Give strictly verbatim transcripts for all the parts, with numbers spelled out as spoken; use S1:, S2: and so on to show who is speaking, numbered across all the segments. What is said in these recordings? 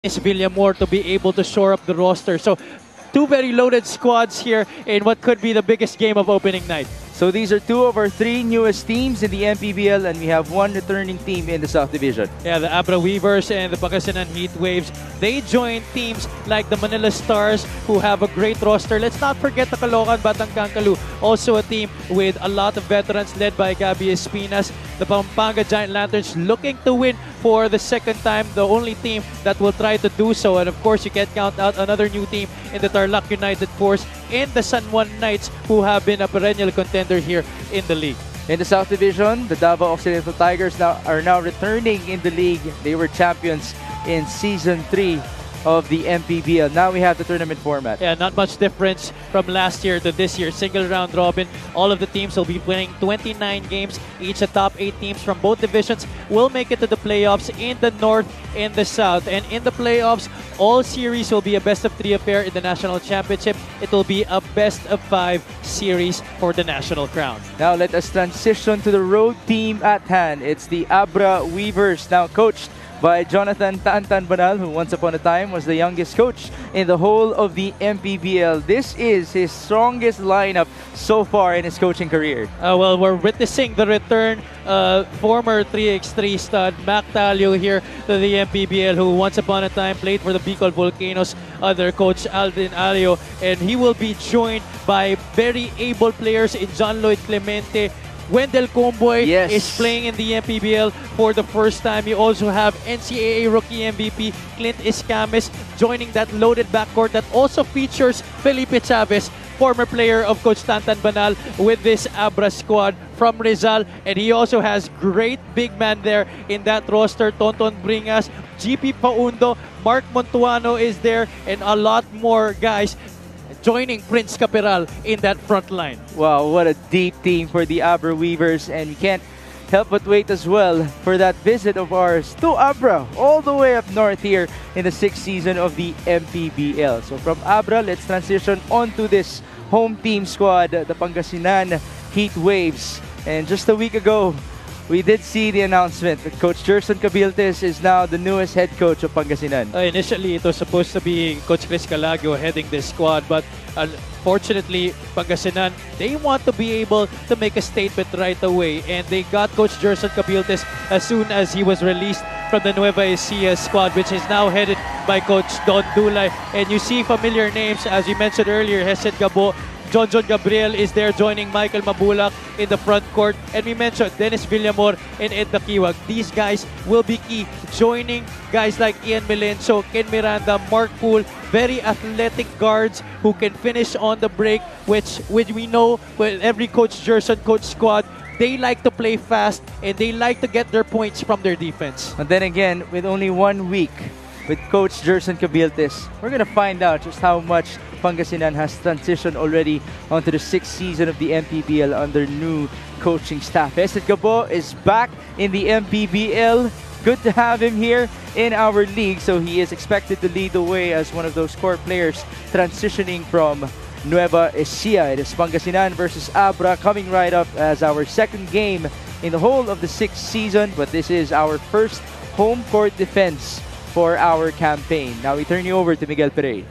S1: Dennis Villamor to be able to shore up the roster. So two very loaded squads here in what could be the biggest game of opening night.
S2: So these are two of our three newest teams in the M P B L, and we have one returning team in the South Division.
S1: Yeah, the ABRA Weavers and the Pangasinan Heat Waves. They join teams like the Manila Stars, who have a great roster. Let's not forget the Caloocan Batang also a team with a lot of veterans led by Gabby Espinas. The Pampanga Giant Lanterns looking to win for the second time, the only team that will try to do so. And of course, you can't count out another new team in the Tarlac United Force and the San Juan Knights, who have been a perennial contender here in the league.
S2: In the South Division, the Davao Occidental Tigers now are now returning in the league. They were champions in Season three of the M P B L. Now we have the tournament format.
S1: Yeah, not much difference from last year to this year. Single round robin. All of the teams will be playing twenty-nine games. Each the top eight teams from both divisions will make it to the playoffs in the North and the South. And in the playoffs, all series will be a best of three affair. In the national championship, it will be a best of five series for the national crown.
S2: Now let us transition to the road team at hand. It's the ABRA Weavers, now coached by Jonathan Tantan Banal, who once upon a time was the youngest coach in the whole of the M P B L. This is his strongest lineup so far in his coaching career.
S1: Uh, well, we're witnessing the return uh, former three by three stud Mac Talio here to the M P B L, who once upon a time played for the Bicol Volcanoes under coach Alvin Alio, and he will be joined by very able players in John Lloyd Clemente. Wendell Comboy
S2: yes.
S1: is playing in the M P B L for the first time. You also have N C A A Rookie M V P Clint Escames joining that loaded backcourt that also features Felipe Chavez, former player of Coach Tantan Banal with this ABRA squad from Rizal. And he also has great big man there in that roster. Tonton Bringas, G P Paundo, Mark Montuano is there, and a lot more guys joining Prince Caperal in that front line.
S2: Wow, what a deep team for the ABRA Weavers, and we can't help but wait as well for that visit of ours to ABRA, all the way up north here in the sixth season of the M P B L. So from ABRA, let's transition onto this home team squad, the Pangasinan Heat Waves. And just a week ago, we did see the announcement that Coach Jerson Cabiltes is now the newest head coach of Pangasinan.
S1: Uh, initially, it was supposed to be Coach Chris Calagio heading this squad, but unfortunately, Pangasinan, they want to be able to make a statement right away, and they got Coach Jerson Cabiltes as soon as he was released from the Nueva Ecija squad, which is now headed by Coach Don Dulay. And you see familiar names, as you mentioned earlier, Hesed Gabo, John John Gabriel is there joining Michael Mabulak in the front court. And we mentioned Dennis Villamor and Ed Dakiwag. These guys will be key, joining guys like Ian Melencio, Ken Miranda, Mark Poole, very athletic guards who can finish on the break, which, which we know with every Coach Jerson coach squad, they like to play fast and they like to get their points from their defense.
S2: And then again, with only one week with Coach Jerson Cabiltes, we're going to find out just how much Pangasinan has transitioned already onto the sixth season of the M P B L under new coaching staff. Hesed Gabo is back in the M P B L. Good to have him here in our league. So he is expected to lead the way as one of those core players transitioning from Nueva Ecija. It is Pangasinan versus ABRA coming right up as our second game in the whole of the sixth season. But this is our first home court defense for our campaign. Now we turn you over to Miguel Perey.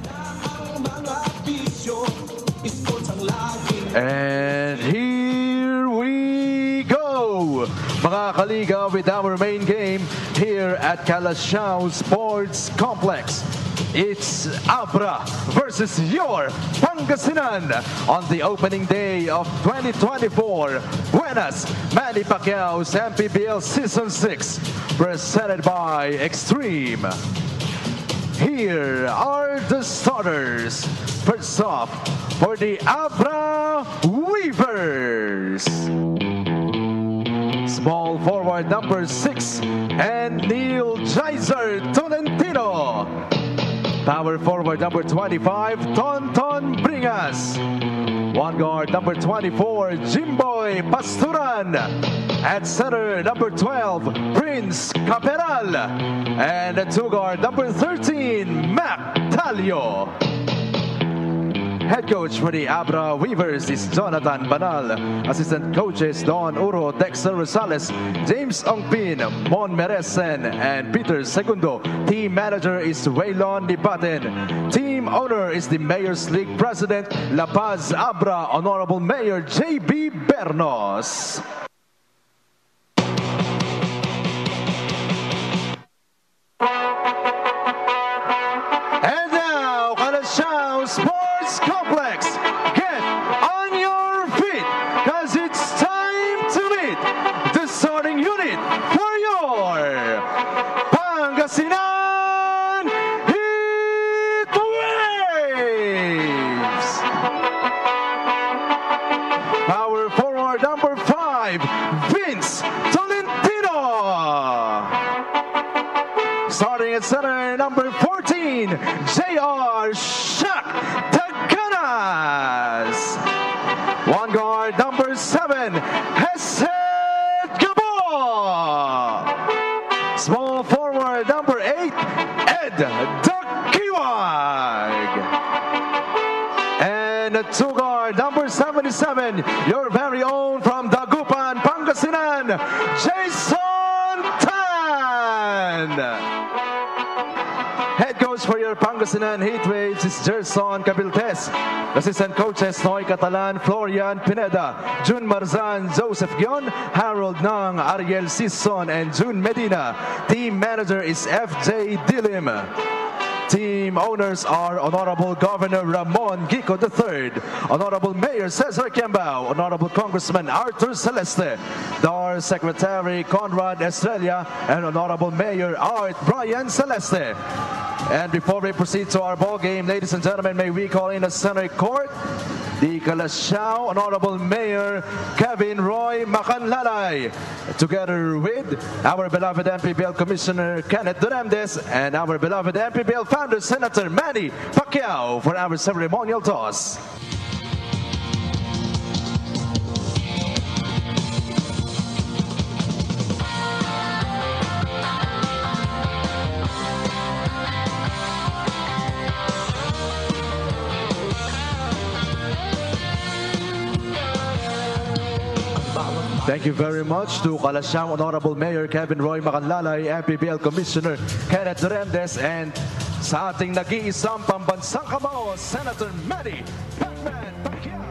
S3: And here we go, mga kaliga, with our main game here at Calasiao Sports Complex. It's ABRA versus your Pangasinan on the opening day of twenty twenty-four. Buenas Manny Pacquiao's M P B L Season six, presented by Extreme. Here are the starters. First off, for the ABRA Weavers, small forward number six, and Neil Geyser Tolentino. Power forward number twenty-five, Tonton Bringas. One guard number twenty-four, Jimboy Pasturan. At center, number twelve, Prince Caperal. And at two guard, number thirteen, Mac Talio. Head coach for the ABRA Weavers is Jonathan Banal. Assistant coaches Don Uro, Dexter Rosales, James Ongpin, Mon Meresen, and Peter Segundo. Team manager is Waylon Nibaten. Team owner is the Mayor's League President, La Paz ABRA Honorable Mayor J B Bernos. And now, Calasiao Sports Complex, get on your feet, because it's time to meet the starting unit for your Pangasinan Heat Waves. Power forward number five, Vince Tolentino. Starting at center, number fourteen, J R Shaq Taganas. One guard, number seven, Hesed Gabo. Small forward, number eight, Ed Dakiwag. And a two guard, number seventy-seven, your very own from Dagupan, Pangasinan, Jason Tan. Head coach for your Pangasinan Heatwaves is Gerson Cabiltes. Assistant coaches Noy Catalan, Florian Pineda, Jun Marzan, Joseph Gion, Harold Nang, Ariel Sison, and June Medina. Team manager is F J Dilim. Team owners are Honorable Governor Ramon Gico the third, Honorable Mayor Cesar Kembao, Honorable Congressman Arthur Celeste, D A R Secretary Conrad Estrella, and Honorable Mayor Art Brian Celeste. And before we proceed to our ball game, ladies and gentlemen, may we call in the center court the Calasiao Honorable Mayor Kevin Roy Macanlalay, together with our beloved M P B L Commissioner Kenneth Duremdes and our beloved M P B L founder Senator Manny Pacquiao for our ceremonial toss. Thank you very much to Calasiao Honorable Mayor Kevin Roy Macanlalay, M P B L Commissioner Kenneth Duremdes, and sa ating nag-iisang pambansang kamao, Senator Manny Pacman Pacquiao.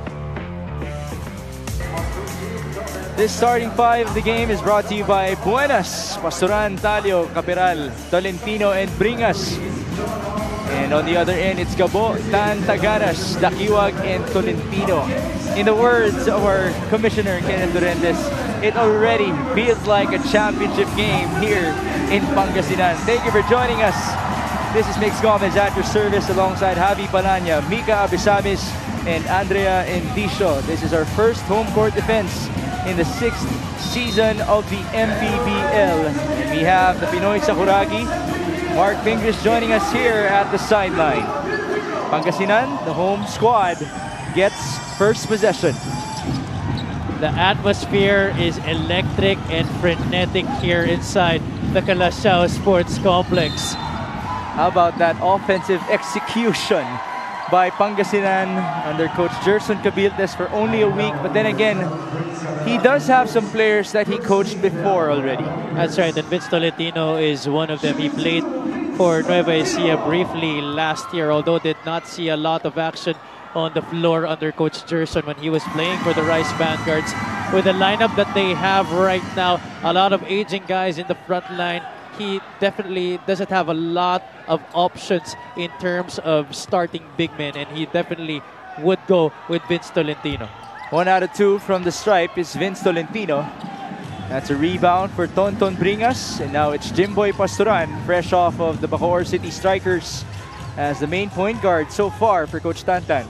S2: This starting five of the game is brought to you by Buenas, Pastoran, Talio, Capiral, Tolentino, and Bringas. And on the other end, it's Gabo, Tan, Taganas, Dakiwag, and Tolentino. In the words of our Commissioner Kenneth Duremdes, it already feels like a championship game here in Pangasinan. Thank you for joining us. This is Mix Gomez at your service alongside Javi Palanya, Mika Abisamis, and Andrea Endicio. This is our first home court defense in the sixth season of the M P B L. And we have the Pinoy Sakuragi, Mark Fingers, joining us here at the sideline. Pangasinan, the home squad, gets first possession.
S1: The atmosphere is electric and frenetic here inside the Calasiao Sports Complex.
S2: How about that offensive execution by Pangasinan under Coach Gerson Cabiltes for only a week? But then again, he does have some players that he coached before already.
S1: That's right, and Vince Tolentino is one of them. He played for Nueva Ecija briefly last year, although did not see a lot of action on the floor under Coach Gerson when he was playing for the Rice Vanguards. With the lineup that they have right now, a lot of aging guys in the front line, he definitely doesn't have a lot of options in terms of starting big men, and he definitely would go with Vince Tolentino.
S2: One out of two from the stripe is Vince Tolentino. That's a rebound for Tonton Bringas, and now it's Jimboy Pastoran, fresh off of the Bacoor City Strikers, as the main point guard so far for Coach Tantan.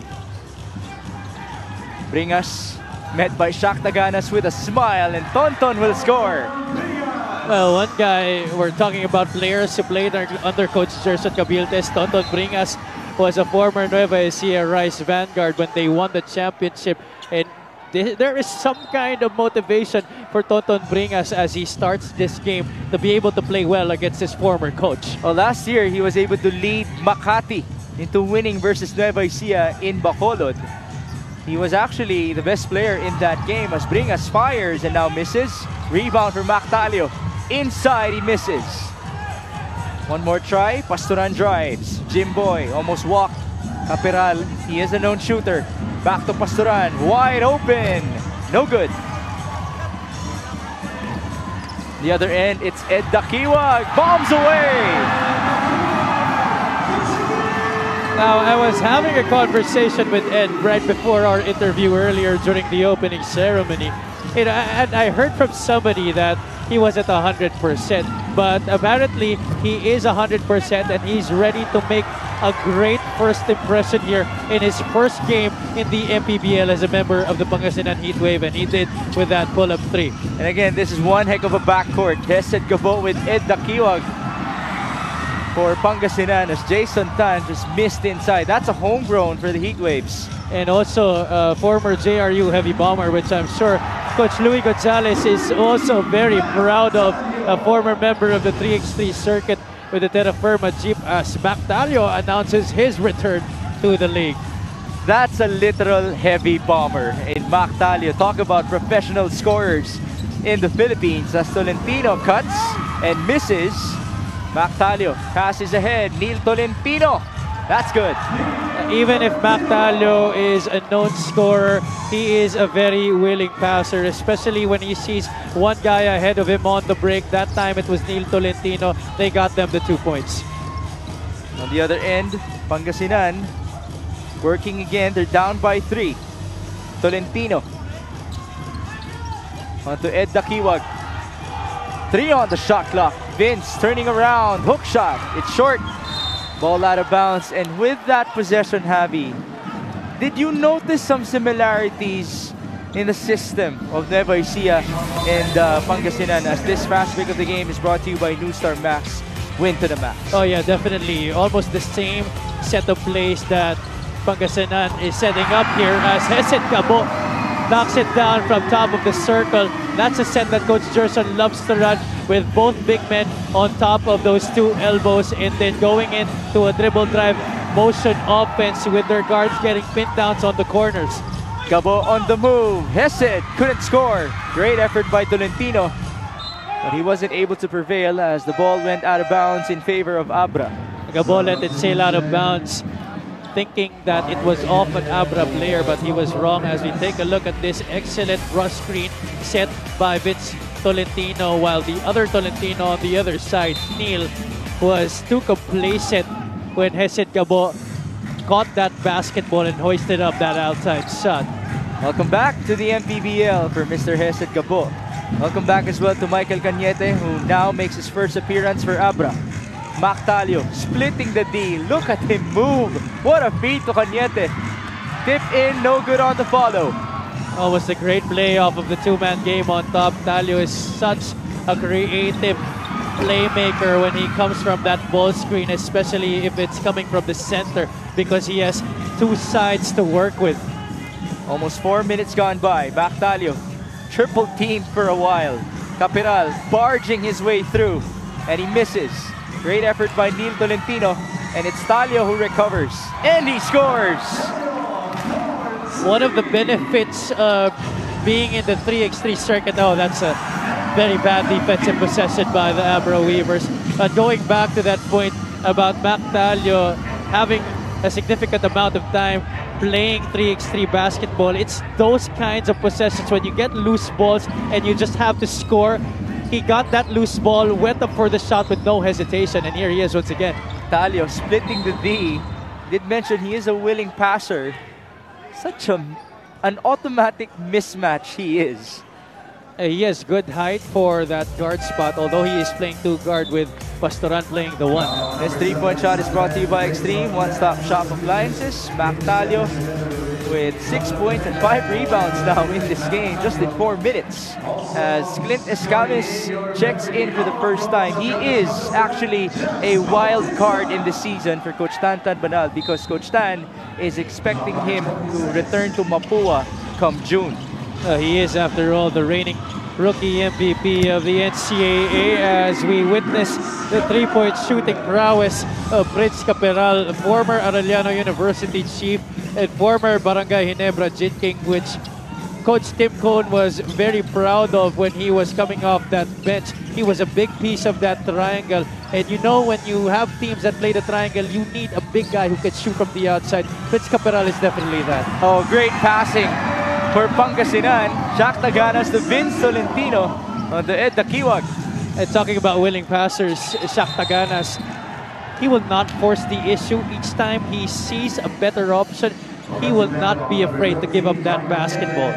S2: Bringas met by Shaq Taganas with a smile, and Tonton will score.
S1: Well, one guy, we're talking about players who played under Coach Gerson Cabiltes. Tonton Bringas was a former Nueva Ecija Rice Vanguard when they won the championship, and there is some kind of motivation for Tonton Bringas as he starts this game to be able to play well against his former coach.
S2: Well, last year he was able to lead Makati into winning versus Nueva Ecija in Bacolod. He was actually the best player in that game as Bringas fires and now misses. Rebound for Mactalio. Inside, he misses. One more try. Pastoran drives. Jimboy almost walked. Caperal, he is a known shooter. Back to Pastoran. Wide open. No good. The other end, it's Ed Dakiwag. Bombs away.
S1: Now, I was having a conversation with Ed right before our interview earlier during the opening ceremony. You know, and I heard from somebody that he was at one hundred percent. But apparently, he is one hundred percent and he's ready to make a great first impression here in his first game in the M P B L as a member of the Pangasinan Heatwave. And he did with that pull-up three.
S2: And again, this is one heck of a backcourt. Hesed Gabo with Ed Dakiwag for Pangasinan as Jason Tan just missed inside. That's a homegrown for the Heatwaves.
S1: And also uh, former J R U heavy bomber, which I'm sure Coach Louis Gonzalez is also very proud of, a former member of the three by three circuit with the Terra Firma Jeep as Mactalio announces his return to the league.
S2: That's a literal heavy bomber in Mactalio. Talk about professional scorers in the Philippines as Tolentino cuts and misses. Mactalio passes ahead. Neil Tolentino. That's good.
S1: Even if Mactalio is a known scorer, he is a very willing passer, especially when he sees one guy ahead of him on the break. That time it was Neil Tolentino. They got them the two points.
S2: On the other end, Pangasinan working again. They're down by three. Tolentino. On to Ed Dakiwag. Three on the shot clock. Vince turning around. Hook shot. It's short. Ball out of bounds. And with that possession, Javi, did you notice some similarities in the system of Nueva Ecija and uh, Pangasinan as this fast break of the game is brought to you by New Star Max. Win to the max.
S1: Oh yeah, definitely. Almost the same set of plays that Pangasinan is setting up here as Hesed Gabo knocks it down from top of the circle. That's a set that Coach Gerson loves to run with both big men on top of those two elbows and then going into a dribble drive motion offense with their guards getting pin downs on the corners.
S2: Gabo on the move. Hesed couldn't score. Great effort by Tolentino. But he wasn't able to prevail as the ball went out of bounds in favor of ABRA.
S1: Gabo let it sail out of bounds, thinking that it was off an ABRA player, but he was wrong as we take a look at this excellent rush screen set by Vince Tolentino, while the other Tolentino on the other side, Neil, was too complacent when Hesed Gabo caught that basketball and hoisted up that outside shot.
S2: Welcome back to the M P B L for Mister Hesed Gabo. Welcome back as well to Michael Cañete, who now makes his first appearance for ABRA. Mactalio splitting the D. Look at him move. What a feat to Cañete. Tip in, no good on the follow.
S1: Oh, was a great play off of the two-man game on top. Talio is such a creative playmaker when he comes from that ball screen, especially if it's coming from the center, because he has two sides to work with.
S2: Almost four minutes gone by. Mactalio triple teamed for a while. Caperal barging his way through, and he misses. Great effort by Neil Tolentino, and it's Talio who recovers, and he scores!
S1: One of the benefits of being in the three by three circuit, oh, that's a very bad defensive possession by the ABRA Weavers. But going back to that point about Mactalio having a significant amount of time playing three by three basketball, it's those kinds of possessions when you get loose balls and you just have to score. He got that loose ball, went up for the shot with no hesitation, and here he is once again.
S2: Talio splitting the D. Did mention he is a willing passer. Such a, an automatic mismatch he is.
S1: Uh, he has good height for that guard spot, although he is playing two guard with Pastoran playing the one.
S2: This three-point shot is brought to you by Extreme One-Stop Shop Appliances. Mactalio with six points and five rebounds now in this game, just in four minutes. As Clint Escamis checks in for the first time. He is actually a wild card in the season for Coach Tan Tan Banal because Coach Tan is expecting him to return to Mapua come June.
S1: Uh, he is, after all, the reigning rookie M V P of the N C A A, as we witness the three-point shooting prowess of Prince Caperal, former Arellano University chief and former Barangay Ginebra Jit King, which Coach Tim Cone was very proud of when he was coming off that bench. He was a big piece of that triangle. And you know, when you have teams that play the triangle, you need a big guy who can shoot from the outside. Prince Caperal is definitely that.
S2: Oh, great passing for Pangasinan. Jack Taganas to Vince Tolentino on the Ed Dakiwag.
S1: And talking about willing passers, Shaq Taganas, he will not force the issue. Each time he sees a better option, he will not be afraid to give up that basketball.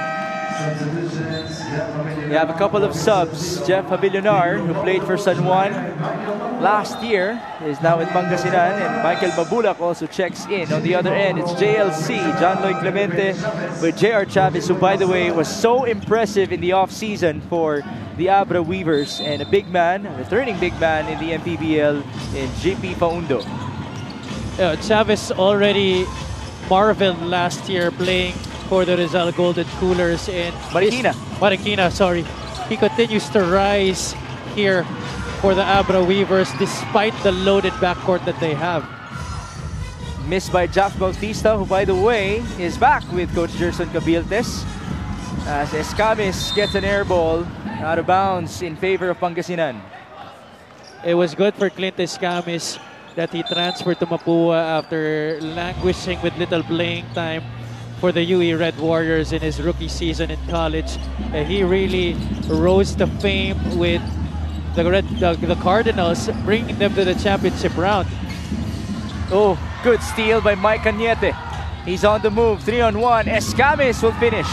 S2: We have a couple of subs. Jeff Habillonar, who played for San Juan last year, is now with Pangasinan, and Michael Mabulak also checks in. On the other end, it's J L C, John Lloyd Clemente, with J R Chavez, who, by the way, was so impressive in the off-season for the ABRA Weavers, and a big man, a returning big man in the M P B L, in J P Paundo.
S1: Uh, Chavez already marveled last year playing for the Rizal Golden Coolers in
S2: Marikina.
S1: Marikina, sorry. He continues to rise here for the ABRA Weavers despite the loaded backcourt that they have.
S2: Missed by Jack Bautista, who, by the way, is back with Coach Gerson Cabiltes, as Escamis gets an air ball out of bounds in favor of Pangasinan.
S1: It was good for Clint Escamis that he transferred to Mapua after languishing with little playing time for the U E Red Warriors in his rookie season in college. Uh, he really rose to fame with the, Red, the, the Cardinals, bringing them to the championship round.
S2: Oh, good steal by Mike Cañete. He's on the move, three on one. Escamis will finish.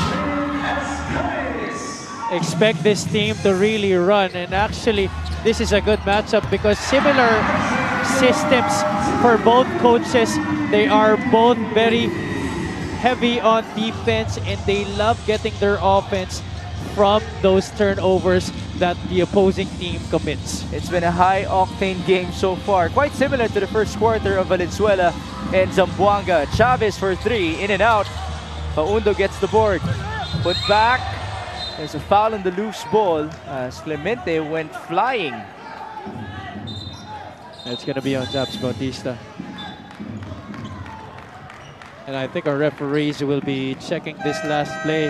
S1: Expect this team to really run, and actually this is a good matchup because similar systems for both coaches. They are both very heavy on defense, and they love getting their offense from those turnovers that the opposing team commits.
S2: It's been a high-octane game so far, quite similar to the first quarter of Valenzuela and Zamboanga. Chavez for three, in and out. Paundo gets the board. Put back. There's a foul on the loose ball as Clemente went flying.
S1: It's going to be on Japs Bautista. And I think our referees will be checking this last play.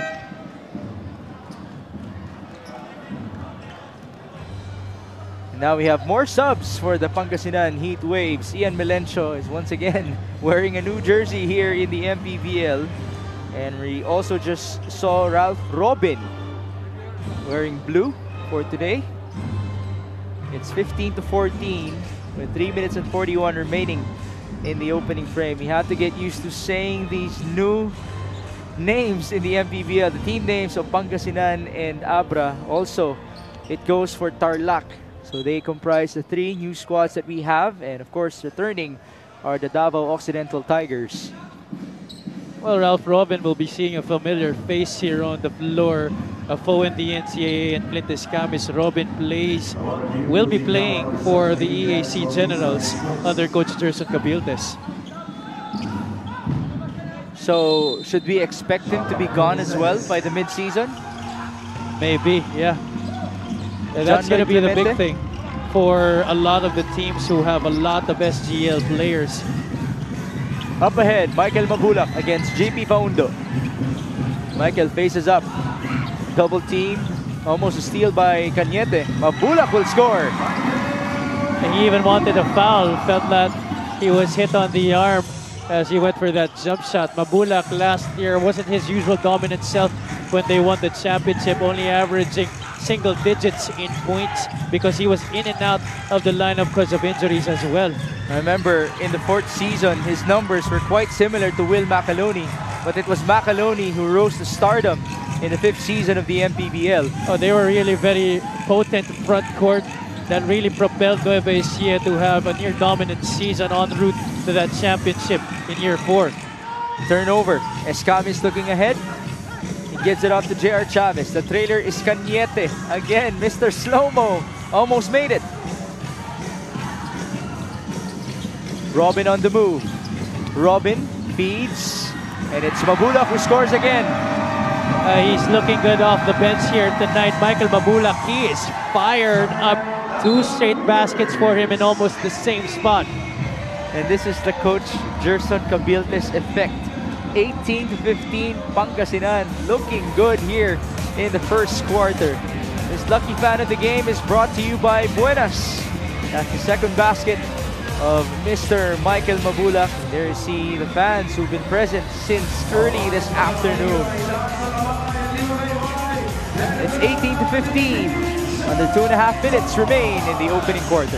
S2: And now we have more subs for the Pangasinan Heat Waves. Ian Melencio is once again wearing a new jersey here in the M P B L. And we also just saw Ralph Robin wearing blue for today. It's fifteen to fourteen with three minutes and forty-one remaining in the opening frame. We have to get used to saying these new names in the M P B L, the team names of Pangasinan and ABRA. Also, it goes for Tarlac. So they comprise the three new squads that we have, and of course returning are the Davao Occidental Tigers.
S1: Well, Ralph Robin will be seeing a familiar face here on the floor. A foe in the N C A A, and Clint Escamis. Robin plays, will be playing for the E A C Generals under Coach Gerson Cabiltes.
S2: So should we expect him to be gone as well by the mid-season?
S1: Maybe, yeah. And that's going to be the big thing for a lot of the teams who have a lot of S G L players.
S2: Up ahead, Michael Mabulak against J P Paundo. Michael faces up. Double team, almost a steal by Cañete. Mabulak will score.
S1: And he even wanted a foul, felt that he was hit on the arm as he went for that jump shot. Mabulak last year wasn't his usual dominant self when they won the championship, only averaging single digits in points because he was in and out of the lineup because of injuries as well.
S2: I remember in the fourth season, his numbers were quite similar to Will Macaloni, but it was Macaloni who rose to stardom in the fifth season of the M P B L.
S1: Oh, they were really very potent front court that really propelled Nueva Ecija to have a near dominant season en route to that championship in year four.
S2: Turnover. Escamis looking ahead. He gives it off to J R Chavez. The trailer is Cañete. Again, Mister Slow-Mo almost made it. Robin on the move. Robin feeds, and it's Mabulak who scores again.
S1: Uh, he's looking good off the bench here tonight. Michael Mabulak, he is fired up. Two straight baskets for him in almost the same spot.
S2: And this is the coach Gerson Cabiltes effect. eighteen to fifteen, Pangasinan looking good here in the first quarter. This lucky fan of the game is brought to you by Buenas. That's the second basket of Mister Michael Mabulak. There you see the fans who've been present since early this afternoon. It's eighteen to fifteen. Under two and a half minutes remain in the opening quarter.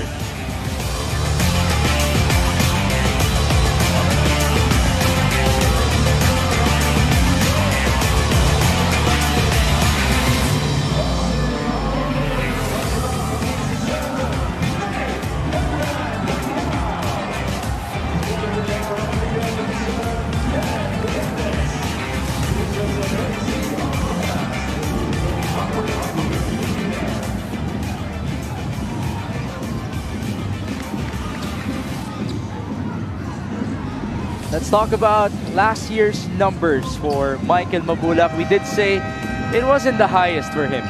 S2: Let's talk about last year's numbers for Michael Mabulak. We did say it wasn't the highest for him.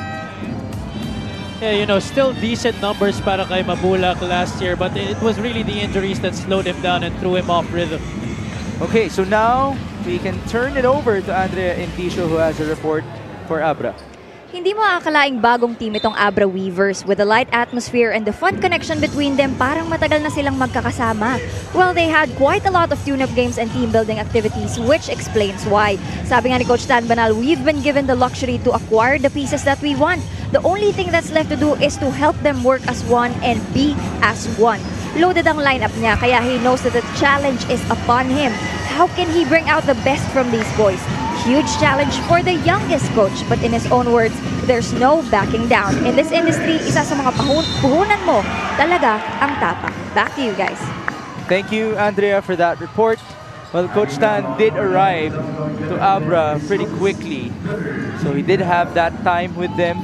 S1: Yeah, you know, still decent numbers para kay Mabulak last year, but it was really the injuries that slowed him down and threw him off rhythm.
S2: Okay, so now we can turn it over to Andrea Enticio, who has a report for ABRA.
S4: Hindi mo akalaing bagong team itong ABRA Weavers. With the light atmosphere and the fun connection between them, parang matagal na silang magkakasama. Well, they had quite a lot of tune-up games and team-building activities, which explains why. Sabi nga ni Coach Stan Banal, we've been given the luxury to acquire the pieces that we want. The only thing that's left to do is to help them work as one and be as one. Loaded ang lineup niya, kaya he knows that the challenge is upon him. How can he bring out the best from these boys? Huge challenge for the youngest coach, but in his own words, there's no backing down. In this industry, isa sa mga pahun puhunan mo talaga ang tapang. Back to you guys.
S2: Thank you, Andrea, for that report. Well, Coach Stan did arrive to ABRA pretty quickly, so he did have that time with them.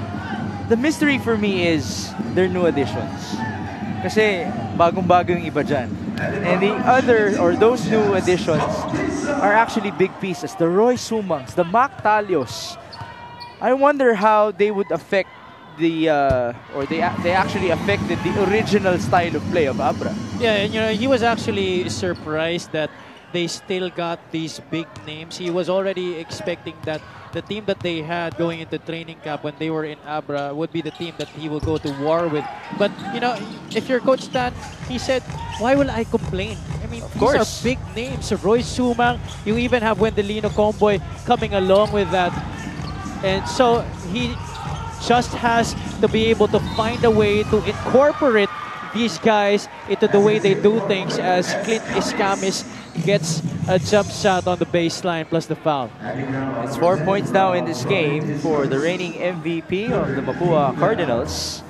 S2: The mystery for me is their new additions. Kasi bagong-bago yung iba dyan. And the other, or those new additions, are actually big pieces. The Roy Sumangs, the Mac Talios. I wonder how they would affect the, uh, or they they actually affected the original style of play of ABRA.
S1: Yeah, and you know, he was actually surprised that they still got these big names. He was already expecting that the team that they had going into training camp when they were in ABRA would be the team that he will go to war with. But, you know, if you're Coach Stan, he said, why will I complain? I mean,
S2: of
S1: these
S2: course.
S1: are big names. Roy Sumang, you even have Wendelino Comboy coming along with that. And so he just has to be able to find a way to incorporate these guys into the way they do things as Clint Iscamis gets a jump shot on the baseline plus the foul.
S2: It's four points now in this game for the reigning M V P of the Mapua Cardinals.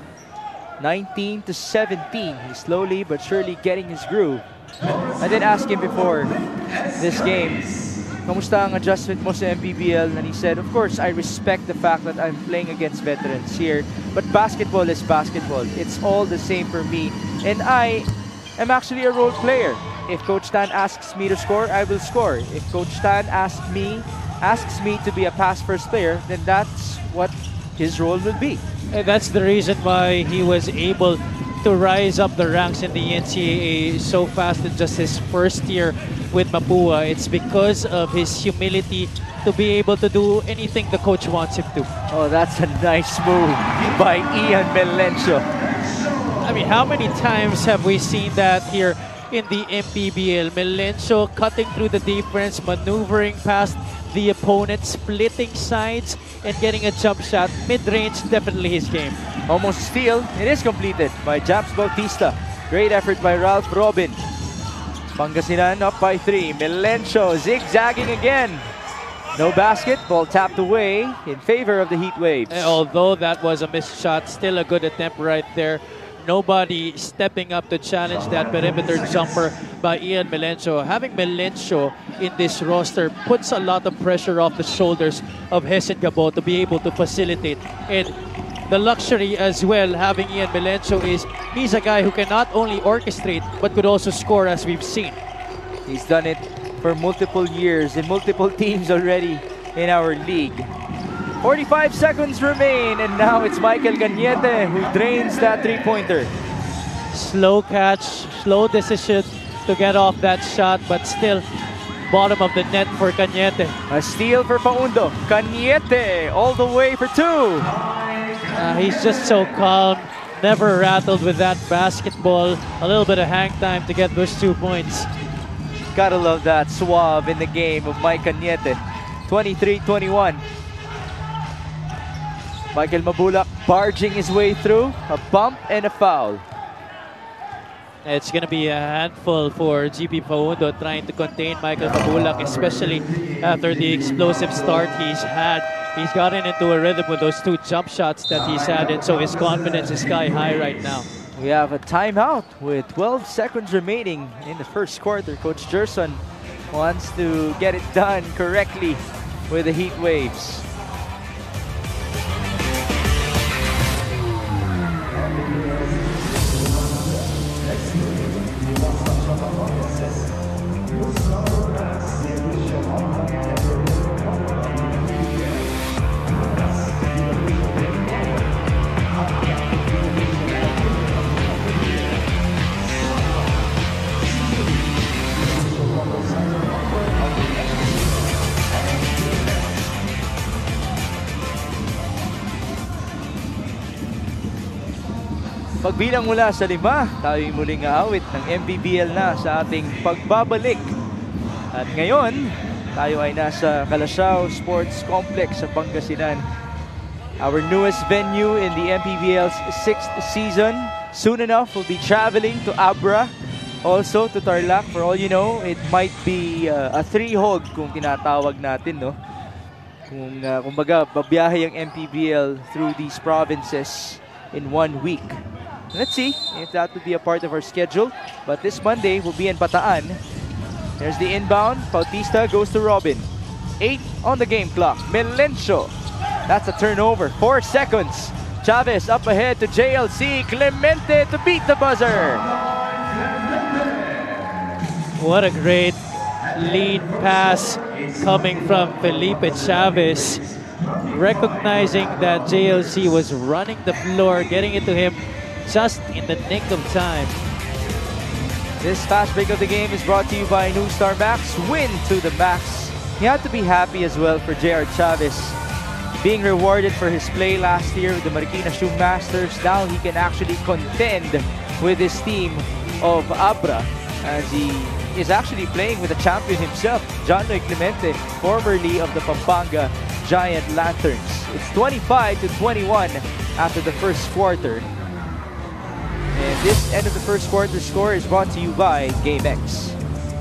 S2: nineteen to seventeen. He's slowly but surely getting his groove. I did ask him before this game, kamusta ang adjustment mo sa M P B L? And he said, of course, I respect the fact that I'm playing against veterans here, but basketball is basketball. It's all the same for me. And I am actually a role player. If Coach Stan asks me to score, I will score. If Coach Stan asks me, asks me to be a pass-first player, then that's what his role will be.
S1: And that's the reason why he was able to rise up the ranks in the N C A A so fast in just his first year with Mapua. It's because of his humility to be able to do anything the coach wants him to.
S2: Oh, that's a nice move by Ian Melencio.
S1: I mean, how many times have we seen that here in the M P B L? Melencio cutting through the defense, maneuvering past the opponent, splitting sides, and getting a jump shot. Mid-range, definitely his game.
S2: Almost steal. It is completed by Japs Bautista. Great effort by Ralph Robin. Pangasinan up by three. Melencio zigzagging again. No basket. Ball tapped away in favor of the Heat Waves.
S1: And although that was a missed shot, still a good attempt right there. Nobody stepping up to challenge that perimeter jumper by Ian Melencio. Having Melencio in this roster puts a lot of pressure off the shoulders of Hesen Gabo to be able to facilitate. And the luxury as well having Ian Melencio is he's a guy who can not only orchestrate but could also score, as we've seen.
S2: He's done it for multiple years in multiple teams already. in our league. forty-five seconds remain, and now it's Michael Cañete who drains that three-pointer.
S1: Slow catch, slow decision to get off that shot, but still bottom of the net for Cañete.
S2: A steal for Paundo. Cañete all the way for two.
S1: Uh, he's just so calm, never rattled with that basketball. A little bit of hang time to get those two points.
S2: Gotta love that suave in the game of Mike Cañete. twenty-three twenty-one. Michael Mabulak barging his way through. A bump and a foul.
S1: It's going to be a handful for G P Paundo trying to contain Michael Mabulak, especially after the explosive start he's had. He's gotten into a rhythm with those two jump shots that he's had, and so his confidence is sky high right now.
S2: We have a timeout with twelve seconds remaining in the first quarter. Coach Gerson wants to get it done correctly with the Heat Waves. Pagbilang mula sa lima, tayo'y muling aawit ng M P B L na sa ating pagbabalik. At ngayon, tayo ay nasa Calasiao Sports Complex sa Pangasinan. Our newest venue in the M P B L's sixth season. Soon enough, we'll be traveling to ABRA, also to Tarlac. For all you know, it might be uh, a three-hog kung tinatawag natin, no? Kung, uh, kumbaga, babiyahe ang M P B L through these provinces in one week. Let's see if that would be a part of our schedule. But this Monday, we'll be in Bataan. There's the inbound. Bautista goes to Robin. Eight on the game clock. Melencio. That's a turnover. Four seconds. Chavez up ahead to J L C. Clemente to beat the buzzer.
S1: What a great lead pass coming from Felipe Chavez. Recognizing that J L C was running the floor, getting it to him just in the nick of time.
S2: This fast break of the game is brought to you by New Star Max. Win to the max. He had to be happy as well for J R Chavez, being rewarded for his play last year with the Marikina Shoe Masters. Now he can actually contend with his team of ABRA, as he is actually playing with the champion himself, John Noy Clemente, formerly of the Pampanga Giant Lanterns. It's twenty-five to twenty-one after the first quarter. And this end of the first quarter score is brought to you by GameX.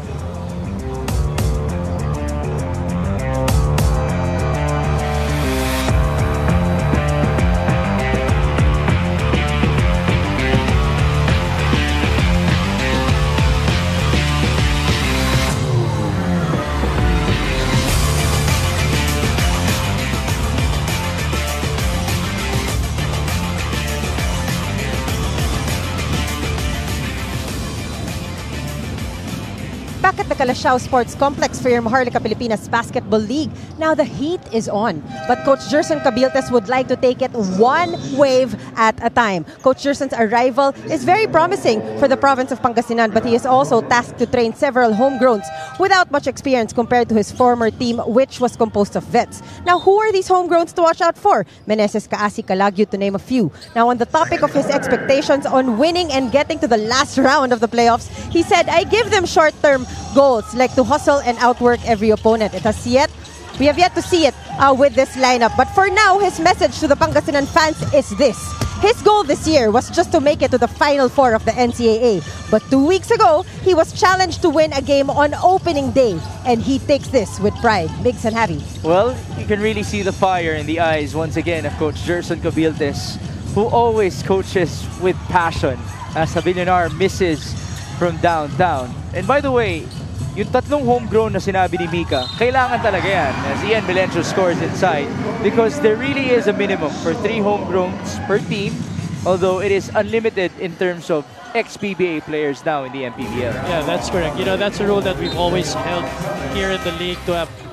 S5: Back at the Calasiao Sports Complex for your Maharlika Pilipinas Basketball League. Now the heat is on, but Coach Gerson Cabiltes would like to take it one wave at a time. Coach Gerson's arrival is very promising for the province of Pangasinan, but he is also tasked to train several homegrowns without much experience compared to his former team, which was composed of vets. Now, who are these homegrowns to watch out for? Meneses, Kaasi, Calagyo, to name a few. Now, on the topic of his expectations on winning and getting to the last round of the playoffs, he said, I give them short-term goals like to hustle and outwork every opponent. It has yet, we have yet to see it uh, with this lineup. But for now, his message to the Pangasinan fans is this. His goal this year was just to make it to the Final Four of the N C A A. But two weeks ago, he was challenged to win a game on opening day. And he takes this with pride. Biggs and Javi.
S2: Well, you can really see the fire in the eyes once again of Coach Gerson Cabiltes, who always coaches with passion as a billionaire misses from downtown. And by the way, yung tatlong homegrown na sinabi ni Mika, kailangan talaga yan as Ian Melencio scores inside, because there really is a minimum for three homegrowns per team, although it is unlimited in terms of ex-P B A players now in the M P B L.
S1: Yeah, that's correct. You know, that's a rule that we've always held here in the league, to have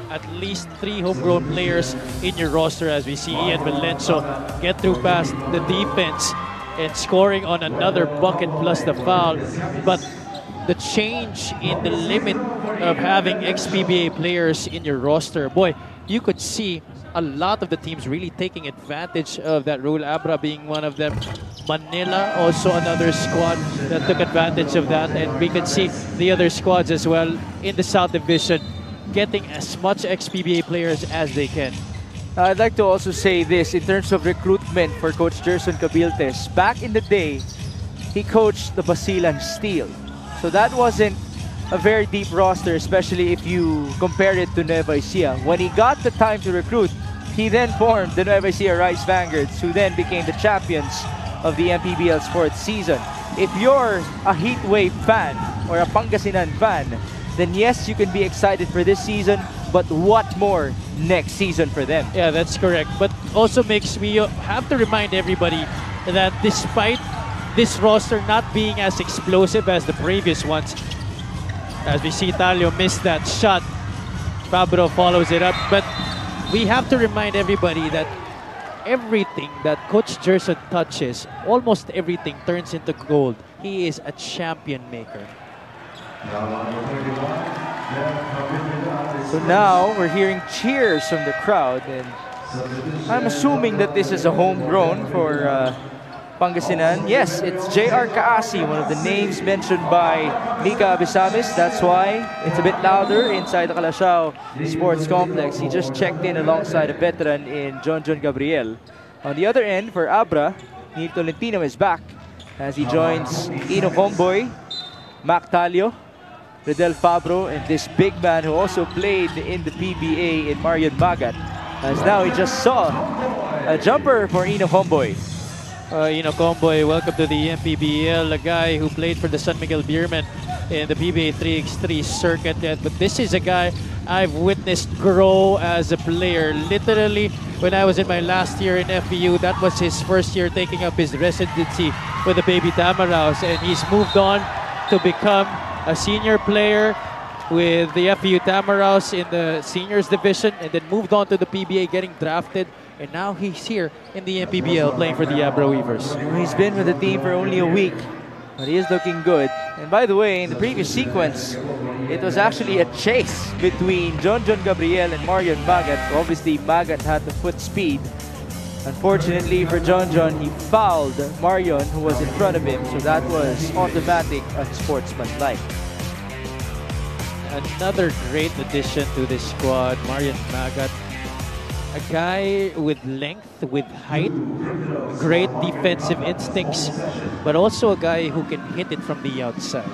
S1: at least three homegrown players in your roster, as we see Ian Valenzo get through past the defense and scoring on another bucket plus the foul. But the change in the limit of having ex P B A players in your roster, boy, you could see a lot of the teams really taking advantage of that rule. ABRA being one of them. Manila, also another squad that took advantage of that. And we can see the other squads as well in the South Division getting as much ex P B A players as they can.
S2: I'd like to also say this in terms of recruitment for Coach Gerson Cabiltes. Back in the day, he coached the Basilan Steel. So that wasn't a very deep roster, especially if you compare it to Nueva Ecija. When he got the time to recruit, he then formed the Nueva Ecija Rice Vanguards, who then became the champions of the M P B L sports season. If you're a Heatwave fan or a Pangasinan fan, then yes, you can be excited for this season, but what more next season for them?
S1: Yeah, that's correct. But also makes me have to remind everybody that despite this roster not being as explosive as the previous ones, as we see Talio miss that shot, Fabro follows it up. But we have to remind everybody that everything that Coach Gerson touches, almost everything turns into gold. He is a champion maker.
S2: So now we're hearing cheers from the crowd, and I'm assuming that this is a homegrown for uh, Pangasinan. Yes, it's J R Kaasi, one of the names mentioned by Mika Abisamis. That's why it's a bit louder inside the Calasiao Sports Complex. He just checked in alongside a veteran in John John Gabriel. On the other end, for ABRA, Neil Tolentino is back as he joins Ino Comboy, Mac Talio, Redel Fabro, and this big man who also played in the P B A in Marion Magat. As now he just saw a jumper for Ino Comboy.
S1: Uh, Ino Comboy, welcome to the M P B L, a guy who played for the San Miguel Beermen in the P B A three by three circuit. But this is a guy I've witnessed grow as a player. Literally, when I was in my last year in F B U, that was his first year taking up his residency with the Baby Tamaraws, and he's moved on to become a senior player with the F B U Tamaraws in the seniors division, and then moved on to the P B A, getting drafted, and now he's here in the M P B L playing for the ABRA Weavers.
S2: He's been with the team for only a week, but he is looking good. And by the way, in the previous sequence, it was actually a chase between John John Gabriel and Marion Magat. Obviously, Magat had the foot speed. Unfortunately for John John, he fouled Marion, who was in front of him, so that was automatic unsportsmanlike.
S1: Another great addition to this squad, Marion Magat. A guy with length, with height, great defensive instincts, but also a guy who can hit it from the outside.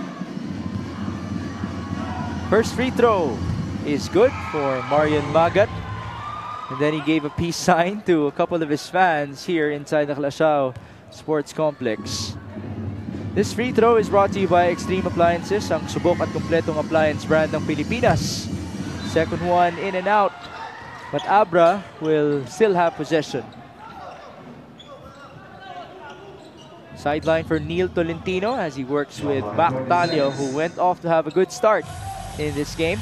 S2: First free throw is good for Marion Magat. And then he gave a peace sign to a couple of his fans here inside the Calasiao Sports Complex. This free throw is brought to you by Extreme Appliances, ang subok at kumpletong appliance brand ng Pilipinas. Second one in and out, but ABRA will still have possession. Sideline for Neil Tolentino as he works with Mac Talio, who went off to have a good start in this game.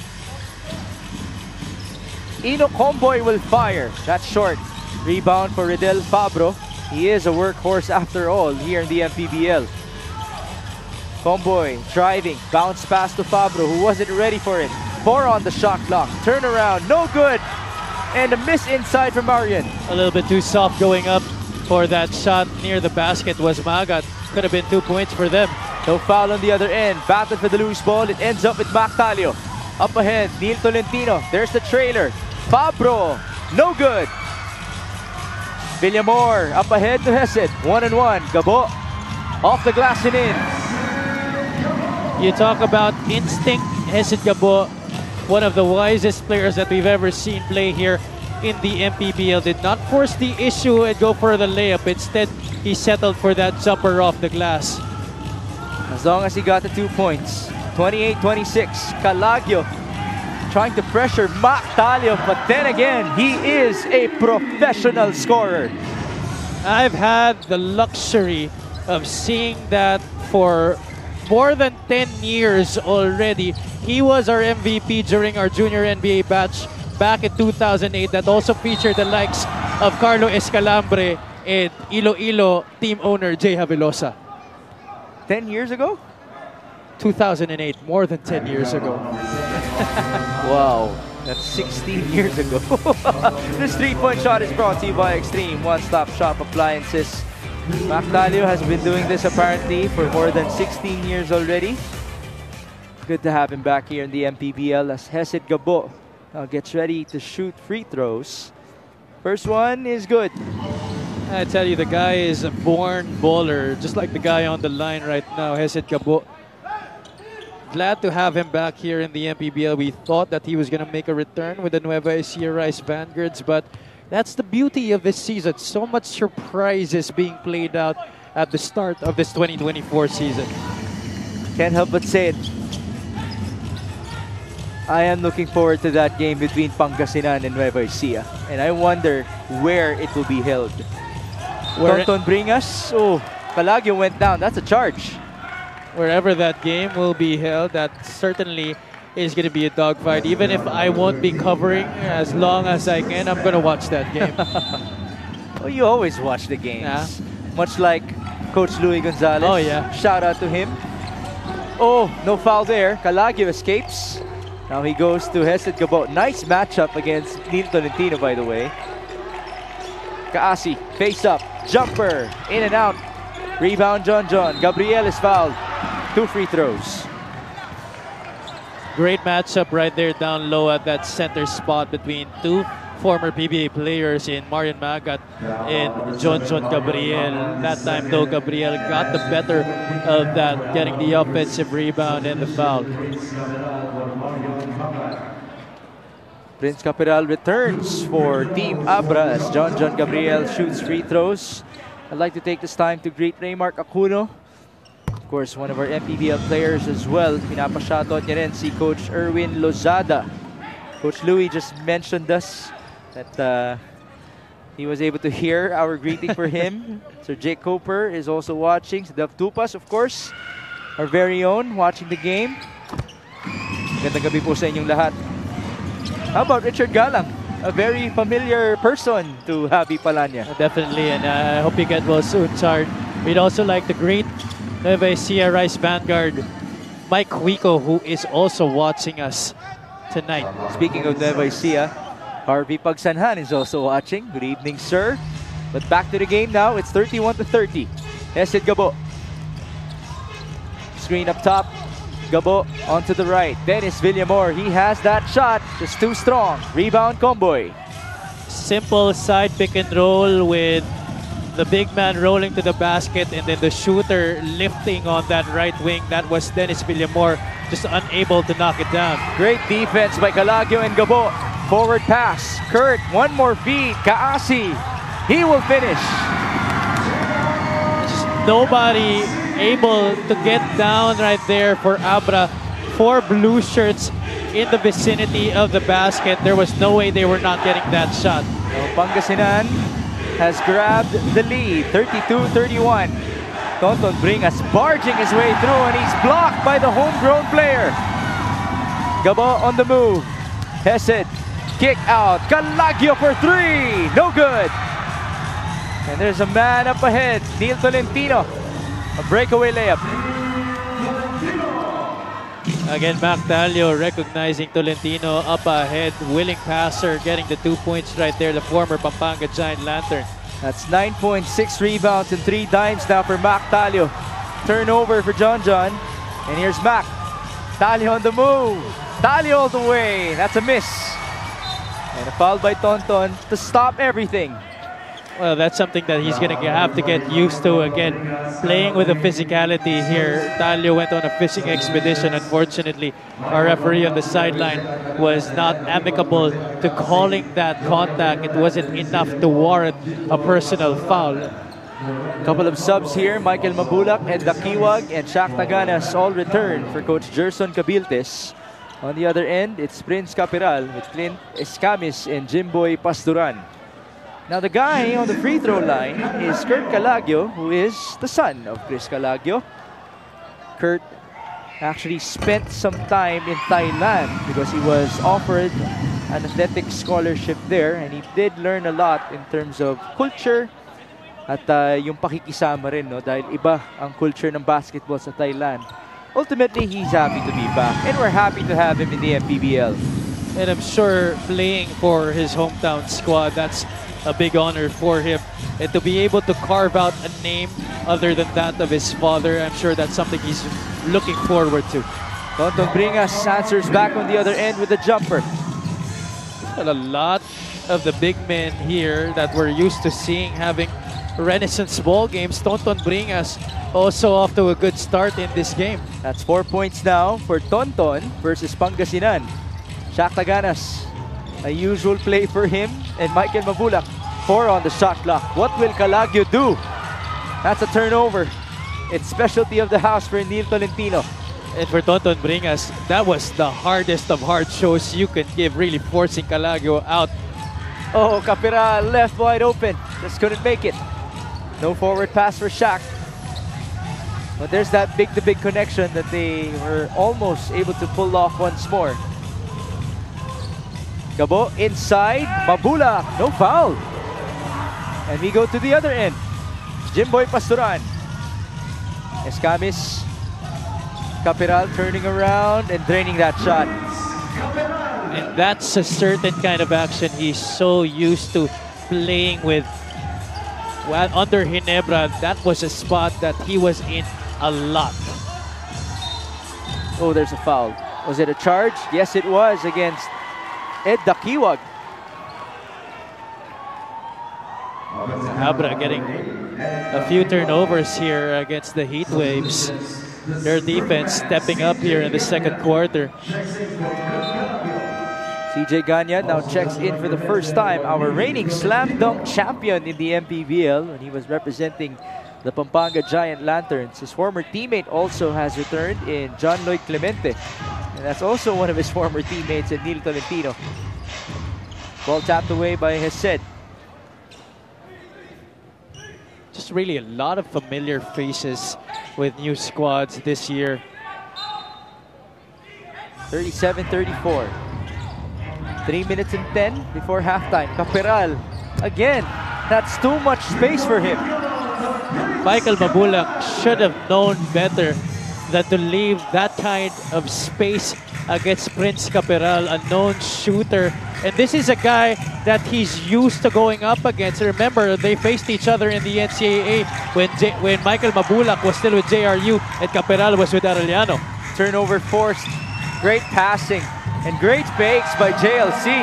S2: Ino Comboy will fire. That's short. Rebound for Redel Fabro. He is a workhorse after all here in the M P B L. Comboy driving. Bounce pass to Fabro, who wasn't ready for it. Four on the shot clock. Turn around. No good. And a miss inside from Marion.
S1: A little bit too soft going up for that shot near the basket was Magat. Could have been two points for them.
S2: No foul on the other end. Battle for the loose ball. It ends up with Mac Talio. Up ahead, Neil Tolentino. There's the trailer. Fabro, no good. Villamor up ahead to Hesed. One and one. Gabo off the glass and in.
S1: You talk about instinct. Hesed Gabo, one of the wisest players that we've ever seen play here in the M P B L, did not force the issue and go for the layup. Instead, he settled for that jumper off the glass.
S2: As long as he got the two points. twenty-eight twenty-six. Calagio trying to pressure Mac Talio, but then again, he is a professional scorer.
S1: I've had the luxury of seeing that for more than ten years already. He was our M V P during our junior N B A batch back in two thousand eight that also featured the likes of Carlo Escalambre and Iloilo team owner Jay Havelosa.
S2: ten years ago?
S1: two thousand eight, more than ten years ago.
S2: Wow, that's sixteen years ago. This three-point shot is brought to you by Extreme One-Stop Shop Appliances. Mactalio has been doing this apparently for more than sixteen years already. Good to have him back here in the M P B L as Hesed Gabo now gets ready to shoot free throws. First one is good.
S1: I tell you, the guy is a born bowler, just like the guy on the line right now, Hesed Gabo. Glad to have him back here in the M P B L. We thought that he was going to make a return with the Nueva Ecija Rice Vanguards, but that's the beauty of this season. So much surprises being played out at the start of this twenty twenty-four season.
S2: Can't help but say it. I am looking forward to that game between Pangasinan and Nueva Ecija, and I wonder where it will be held.
S1: Where
S2: Tonton Bringas, oh, Calagio went down. That's a charge.
S1: Wherever that game will be held, that certainly is going to be a dogfight. Even if I won't be covering as long as I can, I'm going to watch that game.
S2: Well, you always watch the games.
S1: Yeah.
S2: Much like Coach Louis Gonzalez.
S1: Oh, yeah.
S2: Shout out to him. Oh, no foul there. Calagio escapes. Now he goes to Hesed Gabo. Nice matchup against Neil Tolentino, by the way. Kaasi, face up, jumper, in and out. Rebound, John John. Gabriel is fouled. Two free throws.
S1: Great matchup right there down low at that center spot between two former P B A players in Marian Magat and John John Gabriel. That time though, Gabriel got the better of that, getting the offensive rebound and the foul.
S2: Prince Capital returns for Team ABRA as John John Gabriel shoots free throws. I'd like to take this time to greet Raymark Acuno. Of course, one of our M P B L players as well. Pinapashoutout niya rin si Coach Erwin Lozada. Coach Louis just mentioned us that uh, he was able to hear our greeting for him. Sir Jake Cooper is also watching. Si Dev Tupas, of course, our very own, watching the game. Magandang gabi po sa inyong lahat. How about Richard Galang? A very familiar person to Javi Palanya.
S1: Definitely, and uh, I hope you get well soon, Chard. We'd also like to greet Nueva Ecija Rice Vanguard Mike Huico, who is also watching us tonight.
S2: Speaking of Nueva Ecija, Harvey Pagsanhan is also watching. Good evening, sir. But back to the game now. It's thirty-one to thirty. Hesed Gabo. Screen up top. Gabo onto the right. Dennis Villamor, he has that shot. Just too strong. Rebound, Comboy.
S1: Simple side pick and roll with the big man rolling to the basket and then the shooter lifting on that right wing. That was Dennis Villamor, just unable to knock it down.
S2: Great defense by Calagio and Gabo. Forward pass. Kurt, one more feed. Kaasi, he will finish.
S1: Just nobody able to get down right there for ABRA. Four blue shirts in the vicinity of the basket. There was no way they were not getting that shot.
S2: Pangasinan has grabbed the lead, thirty-two thirty-one. Tonton Bringas barging his way through and he's blocked by the homegrown player. Gabo on the move. Hesed, kick out. Calagio for three. No good. And there's a man up ahead, Neil Tolentino. A breakaway layup.
S1: Again, Mactalio recognizing Tolentino up ahead. Willing passer, getting the two points right there. The former Pampanga Giant Lantern.
S2: That's nine point six rebounds and three dimes now for Mactalio. Turnover for John John. And here's Mac. Talio on the move. Talio all the way. That's a miss. And a foul by Tonton to stop everything.
S1: Well, that's something that he's going to have to get used to again. Playing with the physicality here. Talio went on a fishing expedition. Unfortunately, our referee on the sideline was not amicable to calling that contact. It wasn't enough to warrant a personal foul.
S2: Couple of subs here. Michael Mabulak and Dakiwag and Shaq Taganas all return for Coach Gerson Cabiltes. On the other end, it's Prince Capiral with Clint Escamis and Jimboy Pasturan. Now the guy on the free throw line is Kurt Calagio, who is the son of Chris Calagio. Kurt actually spent some time in Thailand because he was offered an athletic scholarship there, and he did learn a lot in terms of culture at uh, yung pakikisama rin, no? Dahil iba ang culture ng basketball sa Thailand. Ultimately, he's happy to be back, and we're happy to have him in the M P B L.
S1: And I'm sure playing for his hometown squad, that's a big honor for him. And to be able to carve out a name other than that of his father, I'm sure that's something he's looking forward to.
S2: Tonton Bringas answers back on the other end with a jumper.
S1: And a lot of the big men here that we're used to seeing having Renaissance ball games. Tonton Bringas also off to a good start in this game.
S2: That's four points now for Tonton versus Pangasinan. Shaq Taganas, a usual play for him, and Michael Mabulak, four on the shot clock. What will Calagyo do? That's a turnover. It's specialty of the house for Neil Tolentino.
S1: And for Tonton Bringas, that was the hardest of hard shows you can give, really forcing Calagyo out.
S2: Oh, Capiral left wide open. Just couldn't make it. No forward pass for Shaq. But there's that big-to-big connection that they were almost able to pull off once more. Gabo inside. Mabula. No foul. And we go to the other end. Jimboy Pasturan. Escamis. Capiral turning around and draining that shot.
S1: And that's a certain kind of action he's so used to playing with. Well, under Ginebra, that was a spot that he was in a lot.
S2: Oh, there's a foul. Was it a charge? Yes, it was against Ed Dakiwag.
S1: ABRA getting a few turnovers here against the Heat Waves. Their defense stepping up here in the second quarter.
S2: C J Ganya now checks in for the first time, our reigning slam dunk champion in the M P B L when he was representing the Pampanga Giant Lanterns. His former teammate also has returned in John Lloyd Clemente, and that's also one of his former teammates at Neil Tolentino. Ball tapped away by Hesed.
S1: Just really a lot of familiar faces with new squads this year.
S2: thirty-seven thirty-four. Three minutes and ten before halftime. Capiral, again, that's too much space for him.
S1: Michael Mabulak should have known better than to leave that kind of space against Prince Capiral, a known shooter. And this is a guy that he's used to going up against. Remember, they faced each other in the N C double A when, J when Michael Mabulak was still with J R U and Capiral was with Arellano.
S2: Turnover forced. Great passing and great fakes by J L C.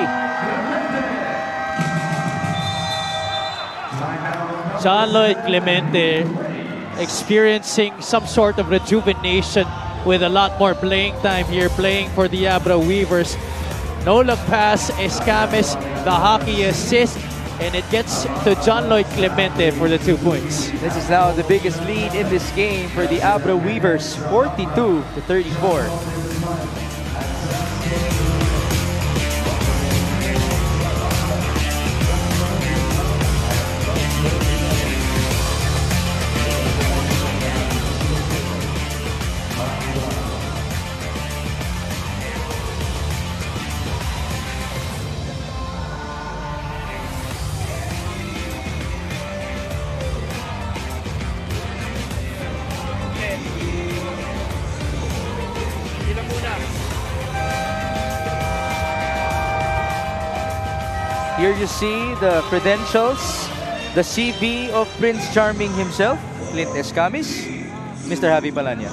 S1: John Lloyd Clemente experiencing some sort of rejuvenation with a lot more playing time here, playing for the ABRA Weavers. No look pass, Escamis, the hockey assist, and it gets to John Lloyd Clemente for the two points.
S2: This is now the biggest lead in this game for the ABRA Weavers, forty-two to thirty-four. Here you see the credentials, the C V of Prince Charming himself, Clint Escamis, Mister Javi Palanya.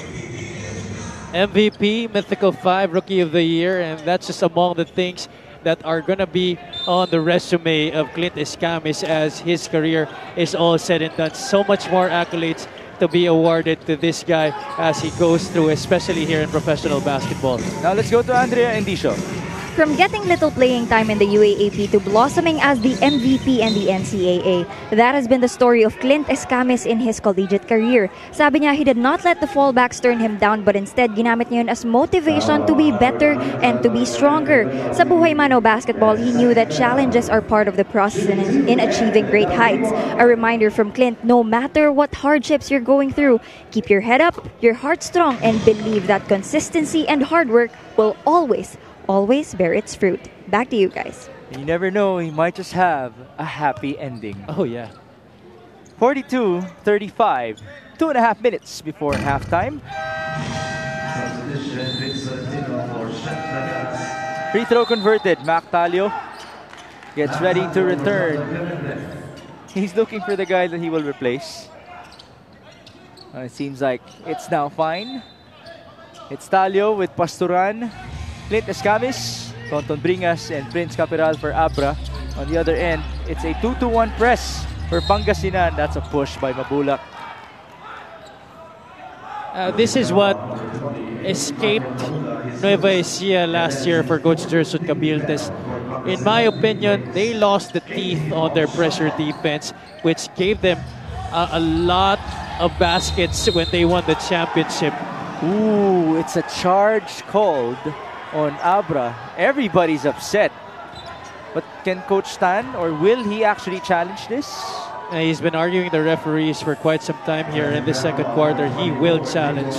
S1: M V P, Mythical five, Rookie of the Year, and that's just among the things that are going to be on the resume of Clint Escamis as his career is all said and done. So much more accolades to be awarded to this guy as he goes through, especially here in professional basketball.
S2: Now let's go to Andrea Endicio.
S4: From getting little playing time in the U A A P to blossoming as the M V P in the N C double A, that has been the story of Clint Escamis in his collegiate career. Sabi niya, he did not let the fallbacks turn him down, but instead ginamit niya yun as motivation to be better and to be stronger. Sa buhay man o basketball, he knew that challenges are part of the process in, in achieving great heights. A reminder from Clint, no matter what hardships you're going through, keep your head up, your heart strong, and believe that consistency and hard work will always always bear its fruit. Back to you guys.
S2: You never know, he might just have a happy ending.
S1: Oh, yeah.
S2: forty-two thirty-five, two and a half minutes before halftime. Free throw converted. Mac Talio gets ready to return. He's looking for the guy that he will replace. Uh, it seems like it's now fine. It's Talio with Pasturan, Clint Escamis, Tonton Bringas, and Prince Capiral for ABRA. On the other end, it's a two to one press for Pangasinan. That's a push by Mabulak.
S1: Uh, this is what escaped Nueva Ecija last year for Coach Gerson Cabiltes. In my opinion, they lost the teeth on their pressure defense, which gave them uh, a lot of baskets when they won the championship.
S2: Ooh, it's a charge called on ABRA. Everybody's upset. But can Coach Tan, or will he actually challenge this?
S1: Uh, he's been arguing the referees for quite some time here in the second quarter. He will challenge.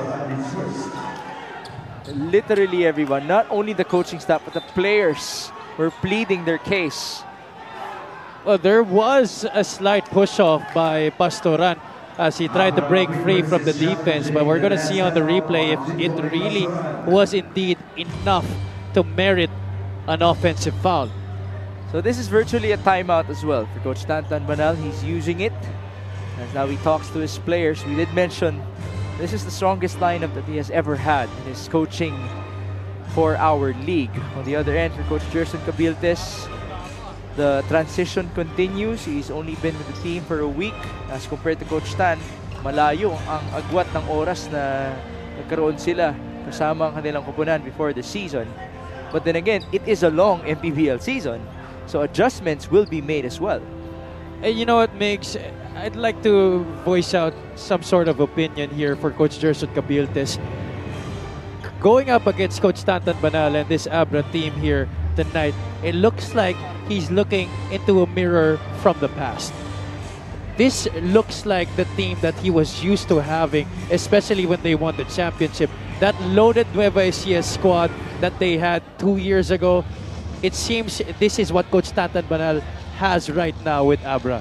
S2: Literally everyone, not only the coaching staff, but the players were pleading their case.
S1: Well, there was a slight push-off by Pastoran as he tried to break free from the defense, but we're going to see on the replay if it really was indeed enough to merit an offensive foul.
S2: So this is virtually a timeout as well for Coach Tantan Banal. He's using it as now he talks to his players. We did mention this is the strongest lineup that he has ever had in his coaching for our league. On the other end, for Coach Gerson Cabiltes, the transition continues. He's only been with the team for a week as compared to Coach Tan. Malayo ang agwat ng oras na nagkaroon sila kasama ang kanilang koponan before the season. But then again, it is a long M P B L season, so adjustments will be made as well.
S1: And you know what makes... I'd like to voice out some sort of opinion here for Coach Gerson Cabiltes. Going up against Coach Tantan Banal and this ABRA team here tonight, it looks like he's looking into a mirror from the past. This looks like the team that he was used to having, especially when they won the championship. That loaded Nueva Ecija squad that they had two years ago, it seems this is what Coach Tantan Banal has right now with ABRA.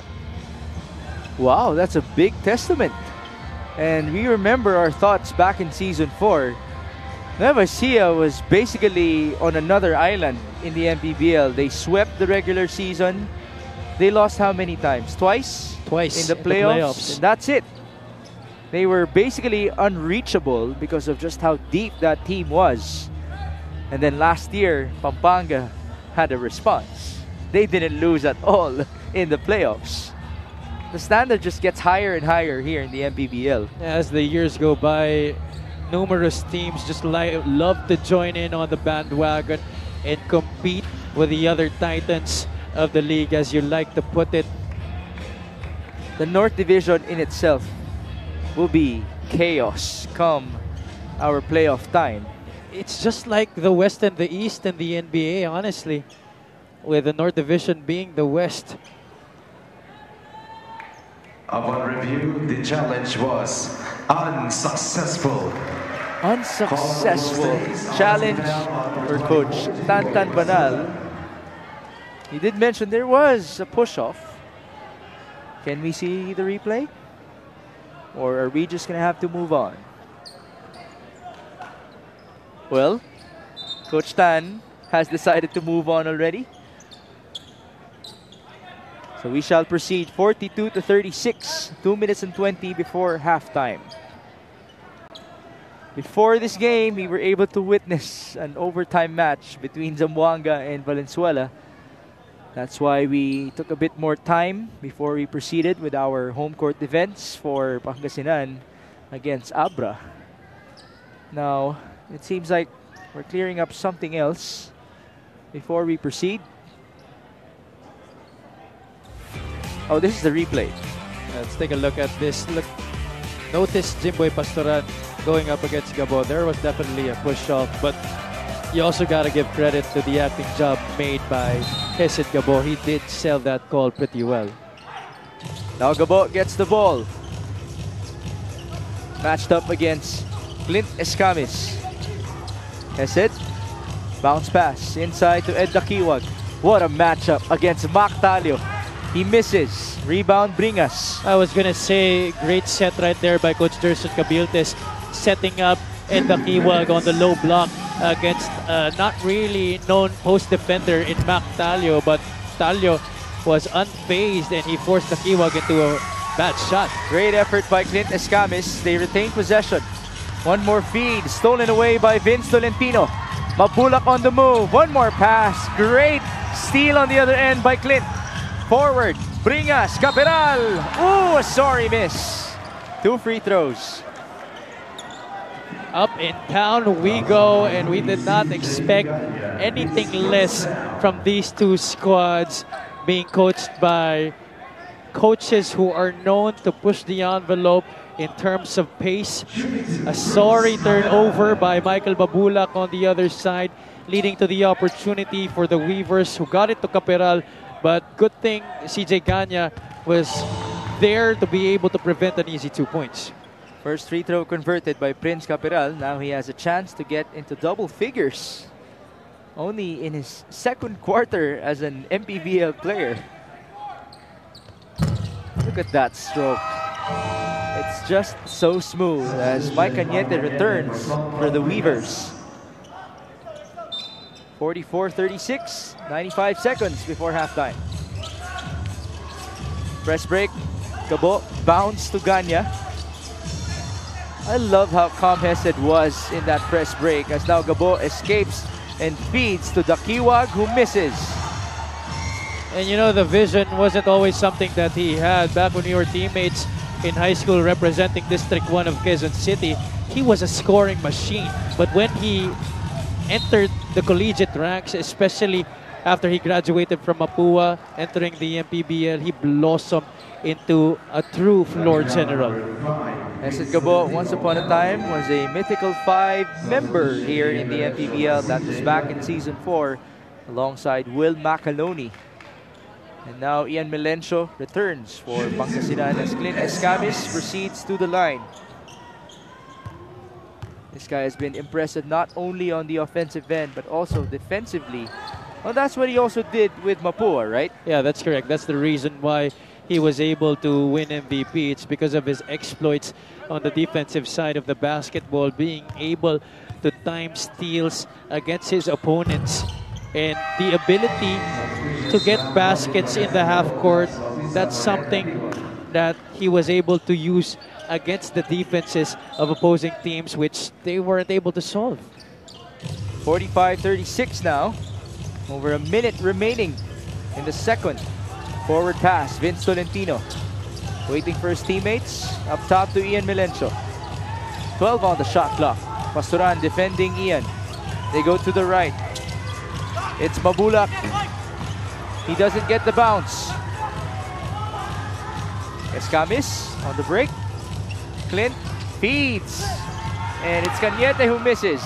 S2: Wow, that's a big testament. And we remember our thoughts back in season four. Nueva Ecija was basically on another island in the M P B L. They swept the regular season. They lost how many times? Twice?
S1: Twice
S2: in the
S1: in the
S2: playoffs.
S1: playoffs.
S2: And that's it. They were basically unreachable because of just how deep that team was. And then last year, Pampanga had a response. They didn't lose at all in the playoffs. The standard just gets higher and higher here in the M P B L.
S1: As the years go by, numerous teams just li love to join in on the bandwagon and compete with the other titans of the league, as you like to put it.
S2: The North Division in itself will be chaos come our playoff time.
S1: It's just like the West and the East and the N B A, honestly, with the North Division being the West.
S3: Upon review, the challenge was unsuccessful.
S2: Unsuccessful challenge for Coach Tantan Banal. He did mention there was a push-off. Can we see the replay? Or are we just going to have to move on? Well, Coach Tan has decided to move on already. So we shall proceed forty-two to thirty-six, two minutes and twenty before halftime. Before this game, we were able to witness an overtime match between Zamboanga and Valenzuela. That's why we took a bit more time before we proceeded with our home court events for Pangasinan against ABRA. Now, it seems like we're clearing up something else before we proceed. Oh, this is the replay.
S1: Let's take a look at this. Look, notice Jimboy Pastoran going up against Gabo. There was definitely a push-off, but you also got to give credit to the acting job made by Hesid Gabo. He did sell that call pretty well.
S2: Now Gabo gets the ball. Matched up against Clint Escamis. Hesid Bounce pass inside to Ed Dakiwag. What a matchup against Mac Talio. He misses. Rebound Bringas.
S1: I was gonna say, great set right there by Coach Jerson Cabiltes, setting up Ed Dakiwag on the low block against uh, not really known post defender in Mac Talio, but Talio was unfazed and he forced Dakiwag into a bad shot.
S2: Great effort by Clint Escamis. They retain possession. One more feed, stolen away by Vince Tolentino. Mabulak on the move. One more pass. Great steal on the other end by Clint. Forward, Bringas, Caperal. Ooh, a sorry miss. Two free throws.
S1: Up and down we go, and we did not expect anything less from these two squads being coached by coaches who are known to push the envelope in terms of pace. A sorry turnover by Michael Babulak on the other side, leading to the opportunity for the Weavers who got it to Caperal. But good thing C J Ganya was there to be able to prevent an easy two points.
S2: First free throw converted by Prince Caperal. Now he has a chance to get into double figures. Only in his second quarter as an M P B L player. Look at that stroke. It's just so smooth as Mike Cañete returns for the Weavers. forty-four thirty-six, ninety-five seconds before halftime. Press break. Gabo bounce to Ganya. I love how calm Hesed was in that press break as now Gabo escapes and feeds to Dakiwag who misses.
S1: And you know, the vision wasn't always something that he had. Back when we were teammates in high school representing District one of Quezon City, he was a scoring machine. But when he entered the collegiate ranks, especially after he graduated from Mapua, entering the M P B L, he blossomed into a true floor general.
S2: Hesed Gabo, once upon a time, was a mythical five member here in the M P B L. That was back in season four, alongside Will Macaloni. And now Ian Melencio returns for Pangasinan as Clint Escamis proceeds to the line. This guy has been impressive not only on the offensive end, but also defensively. Well, that's what he also did with Mapua, right?
S1: Yeah, that's correct. That's the reason why he was able to win M V P. It's because of his exploits on the defensive side of the basketball, being able to time steals against his opponents. And the ability to get baskets in the half court, that's something that he was able to use against the defenses of opposing teams, which they weren't able to solve.
S2: forty-five thirty-six now. Over a minute remaining in the second. Forward pass, Vince Tolentino. Waiting for his teammates. Up top to Ian Melencio. twelve on the shot clock. Pastoran defending Ian. They go to the right. It's Mabulak. He doesn't get the bounce. Escamis on the break. Clint feeds. And it's Cañete who misses.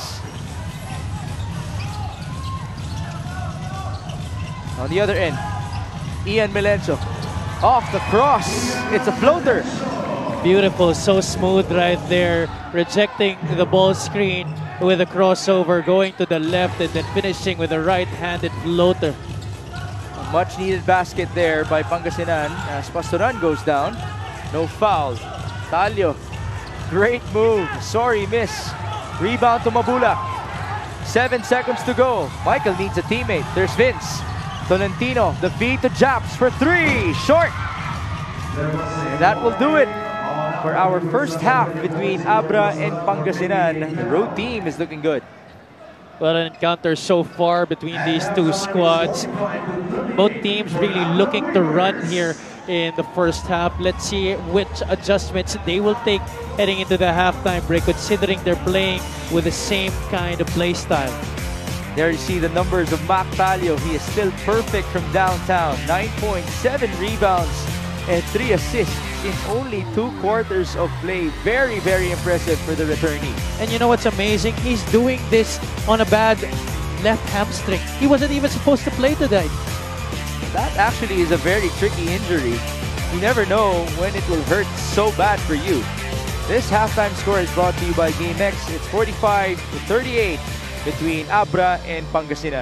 S2: On the other end, Ian Melencio. Off the cross. It's a floater.
S1: Beautiful, so smooth right there. Rejecting the ball screen with a crossover, going to the left and then finishing with a right-handed floater.
S2: A much needed basket there by Pangasinan as Pastoran goes down. No foul. Talio. Great move. Sorry miss. Rebound to Mabulak. Seven seconds to go. Michael needs a teammate. There's Vince. Tolentino, the feed to Japs for three. Short. And that will do it for our first half between ABRA and Pangasinan. The road team is looking good.
S1: Well, an encounter so far between these two squads. Both teams really looking to run here in the first half. Let's see which adjustments they will take heading into the halftime break, considering they're playing with the same kind of play style.
S2: There you see the numbers of Mac Talio. He is still perfect from downtown. nine point seven rebounds and three assists in only two quarters of play. Very, very impressive for the returnee.
S1: And you know what's amazing? He's doing this on a bad left hamstring. He wasn't even supposed to play today.
S2: That actually is a very tricky injury. You never know when it will hurt so bad for you. This halftime score is brought to you by GameX. It's forty-five to thirty-eight. between ABRA and Pangasinan.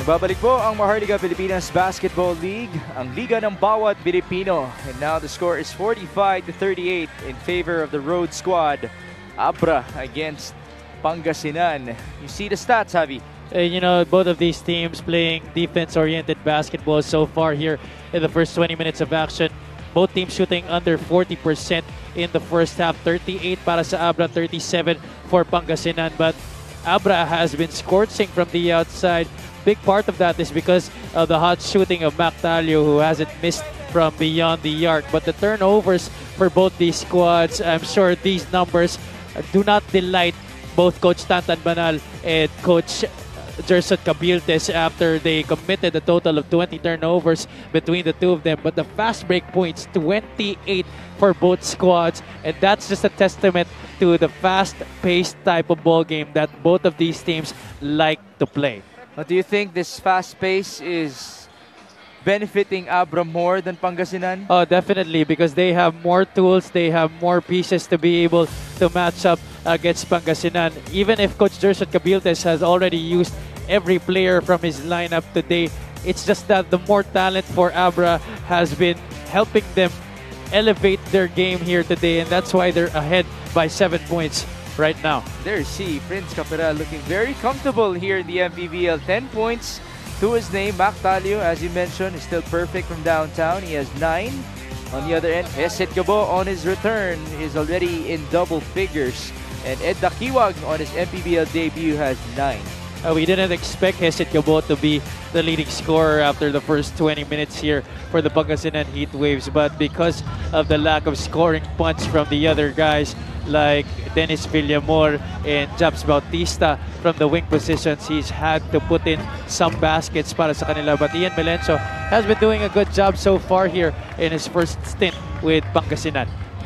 S2: Nagbabalik po ang Maharlika Pilipinas Basketball League, ang liga ng bawat Pilipino. And now the score is forty-five to thirty-eight in favor of the road squad. ABRA against Pangasinan. You see the stats, Javi.
S1: Uh, you know, both of these teams playing defense-oriented basketball so far here in the first twenty minutes of action. Both teams shooting under forty percent in the first half. thirty-eight para sa ABRA, thirty-seven for Pangasinan. But ABRA has been scorching from the outside. Big part of that is because of the hot shooting of Mac Talio, who hasn't missed from beyond the arc. But the turnovers for both these squads, I'm sure these numbers do not delight both Coach Tantan Banal and Coach Gerson Cabiltes after they committed a total of twenty turnovers between the two of them. But the fast break points, twenty-eight for both squads. And that's just a testament to the fast-paced type of ball game that both of these teams like to play.
S2: But do you think this fast pace is benefiting ABRA more than Pangasinan?
S1: Oh, definitely, because they have more tools, they have more pieces to be able to match up against Pangasinan. Even if Coach Gerson Cabiltes has already used every player from his lineup today, it's just that the more talent for ABRA has been helping them elevate their game here today, and that's why they're ahead by seven points right now.
S2: There you see Prince Capera looking very comfortable here in the M P B L. ten points to his name. Mac Talio, as you mentioned, is still perfect from downtown. He has nine. On the other end, Heset Gabo on his return is already in double figures. And Ed Dakiwag on his M P B L debut has nine.
S1: Uh, we didn't expect Heset Gabo to be the leading scorer after the first twenty minutes here for the Pangasinan Heat Waves. But because of the lack of scoring punch from the other guys like Dennis Villamor and Japs Bautista from the wing positions, he's had to put in some baskets para sa kanila. But Ian Melencio has been doing a good job so far here in his first stint with Pangasinan.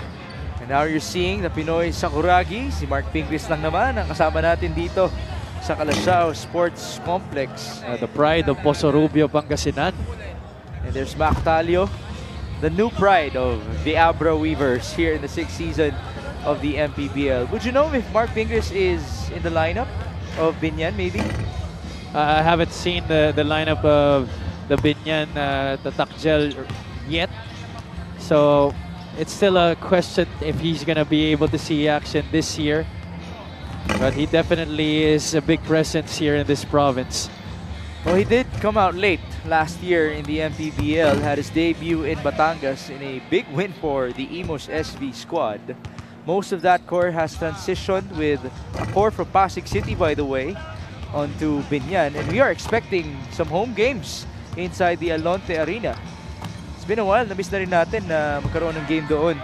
S2: And now you're seeing the Pinoy Sakuragi. Si Mark Pingris lang naman ang kasama natin dito sa Calasiao Sports Complex.
S1: Uh, the pride of Poso Rubio, Pangasinan.
S2: And there's Mac Talio, the new pride of the ABRA Weavers here in the sixth season of the M P B L. Would you know if Mark Pingris is in the lineup of Binyan, maybe?
S1: Uh, I haven't seen the, the lineup of the Binyan uh, Tatakjel yet. So it's still a question if he's going to be able to see action this year. But he definitely is a big presence here in this province.
S2: Well, he did come out late last year in the M P B L, had his debut in Batangas in a big win for the Imos S V squad. Most of that core has transitioned with a core from Pasig City, by the way, onto Binyan. And we are expecting some home games inside the Alonte Arena. It's been a while, na-miss na rin natin na magkaroon ng game doon.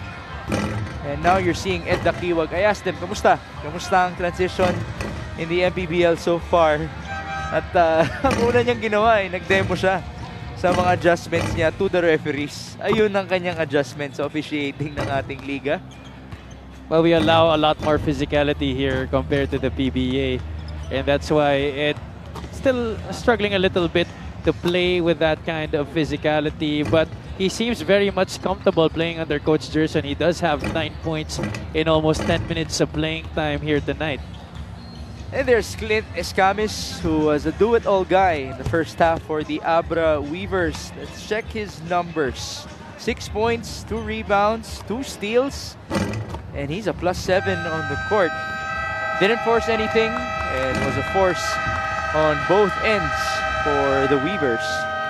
S2: And now you're seeing Ed Dakiwag. I asked them, kamusta? Kamusta ang transition in the M P B L so far? At uh, ang una niyang ginawa, eh, nag-demo siya sa mga adjustments niya to the referees. Ayun ang kanyang adjustments sa officiating ng ating liga.
S1: Well, we allow a lot more physicality here compared to the P B A. And that's why it's still struggling a little bit to play with that kind of physicality. But he seems very much comfortable playing under Coach Gerson. He does have nine points in almost ten minutes of playing time here tonight.
S2: And there's Clint Escamis, who was a do-it-all guy in the first half for the ABRA Weavers. Let's check his numbers. Six points, two rebounds, two steals, and he's a plus seven on the court. Didn't force anything, and was a force on both ends for the Weavers.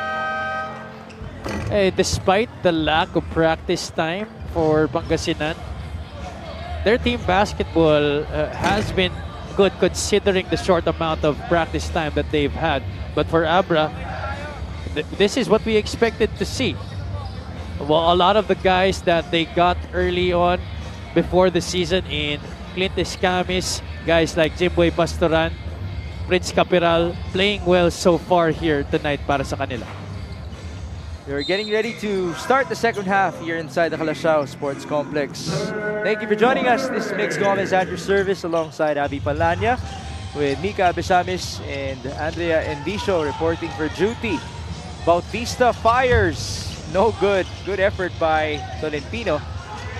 S1: Hey, despite the lack of practice time for Pangasinan, their team basketball uh, has been good considering the short amount of practice time that they've had. But for ABRA, th this is what we expected to see. Well, a lot of the guys that they got early on before the season in Clint Escamis, guys like Jimboy Pastoran, Prince Capiral, playing well so far here tonight para sa kanila.
S2: We're getting ready to start the second half here inside the Calasiao Sports Complex. Thank you for joining us. This is Mix Gomez at your service alongside Abby Palanya with Mika Besamis and Andrea Endicio reporting for duty. Bautista fires. No good. Good effort by Tolentino.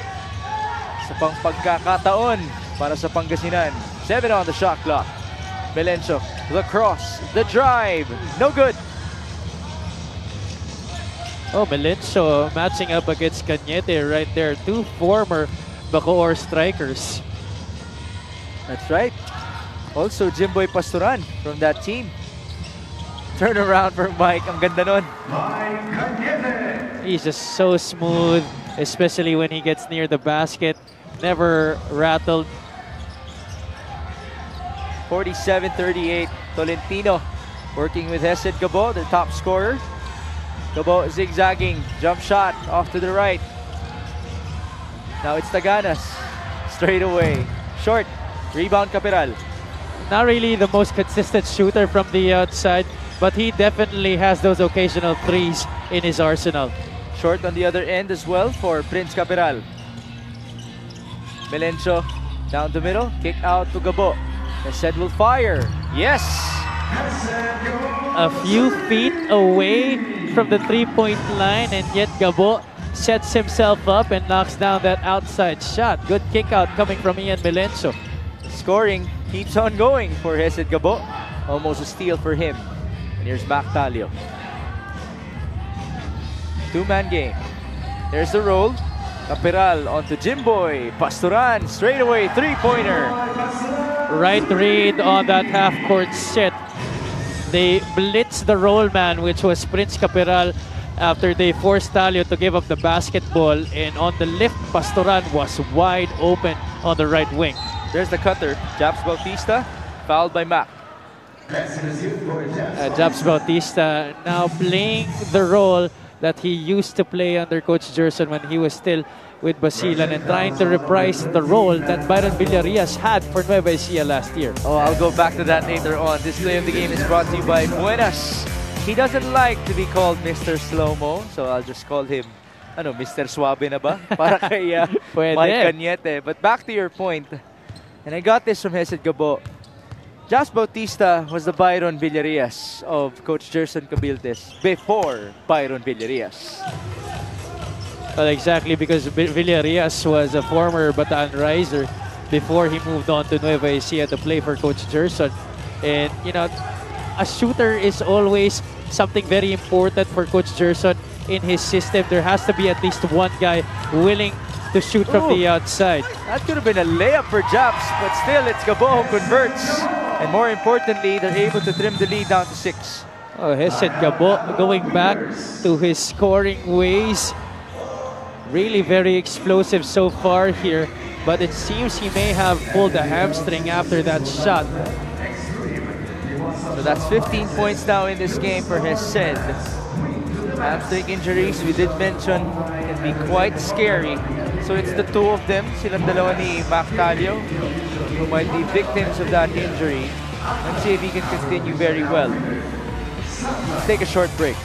S2: Sa pang pagkakataon para sa Pangasinan. Seven on the shot clock. Melencio, the cross, the drive, no good.
S1: Oh, Melencio matching up against Cañete right there. Two former Bacoor strikers.
S2: That's right. Also, Jimboy Pasturan from that team. Turn around for Mike. Ang ganda nun.
S1: He's just so smooth, especially when he gets near the basket. Never rattled.
S2: forty-seven thirty-eight. Tolentino working with Hesed Gabo, their top scorer. Gabo zigzagging. Jump shot off to the right. Now it's Taganas. Straight away. Short. Rebound Capiral.
S1: Not really the most consistent shooter from the outside, but he definitely has those occasional threes in his arsenal.
S2: Short on the other end as well for Prince Capiral. Melencio down the middle. Kick out to Gabo. Hesed will fire. Yes!
S1: A few feet away from the three-point line, and yet Gabo sets himself up and knocks down that outside shot. Good kick out coming from Ian Melencio.
S2: Scoring keeps on going for Hesed Gabo. Almost a steal for him. And here's Mac Talio. Two-man game. There's the roll. Capiral onto Jimboy. Pasturan straight away three-pointer.
S1: Right read on that half-court set. They blitzed the roll man, which was Prince Capiral, after they forced Talio to give up the basketball. And on the lift, Pasturan was wide open on the right wing.
S2: There's the cutter. Japs Bautista, fouled by Mac.
S1: Uh, Japs Bautista now playing the role that he used to play under Coach Gerson when he was still with Basilan, and trying to reprise the role that Byron Villarias had for Nueva Ecija last year.
S2: Oh, I'll go back to that later on. This play of the game is brought to you by Buenas. He doesn't like to be called Mister Slow-Mo, so I'll just call him, ano, Mister Suabe na ba? Para kay uh, Mike Cañete. But back to your point, and I got this from Hesed Gabo. Japs Bautista was the Byron Villarias of Coach Gerson Cabiltes before Byron Villarias.
S1: Well, exactly, because Villarias was a former Bataan Riser before he moved on to Nueva Ecija to play for Coach Gerson. And, you know, a shooter is always something very important for Coach Gerson in his system. There has to be at least one guy willing to shoot from
S2: Ooh,
S1: the outside.
S2: That could have been a layup for Japs, but still it's Gabo who converts. And more importantly, they're able to trim the lead down to six.
S1: Oh, Hesed Gabo going back to his scoring ways. Really very explosive so far here, but it seems he may have pulled a hamstring after that shot.
S2: So that's fifteen points now in this game for Hesed. Hamstring injuries, we did mention, can be quite scary. So it's the two of them, silang dalawa ni Mac Talio, who might be victims of that injury. Let's see if he can continue very well. Let's take a short break.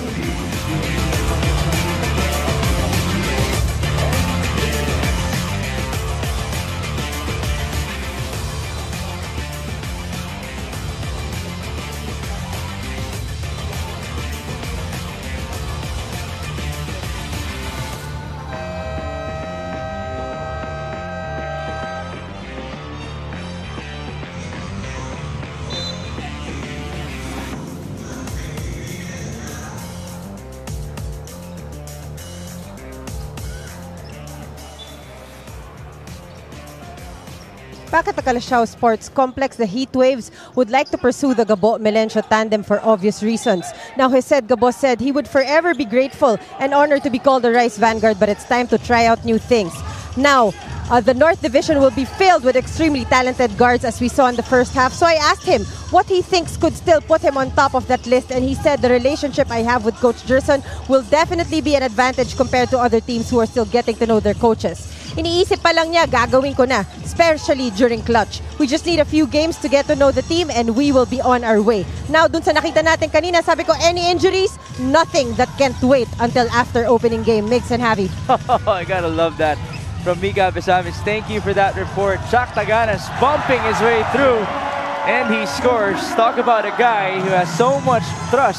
S5: Back at the Calasiao Sports Complex, the Heat Waves would like to pursue the Gabo-Melencio tandem for obvious reasons. Now, Hesed Gabo said he would forever be grateful and honored to be called the Rice Vanguard, but it's time to try out new things. Now, uh, the North Division will be filled with extremely talented guards, as we saw in the first half. So I asked him what he thinks could still put him on top of that list, and he said the relationship I have with Coach Gerson will definitely be an advantage compared to other teams who are still getting to know their coaches. Iniisip pa lang niya, gagawin ko na, especially during clutch. We just need a few games to get to know the team and we will be on our way. Now, dun sa nakita natin kanina, sabi ko, any injuries? Nothing that can't wait until after opening game. Mix and Javi.
S2: I gotta love that from Mika Besamis. Thank you for that report. Chuck Taganas bumping his way through and he scores. Talk about a guy who has so much trust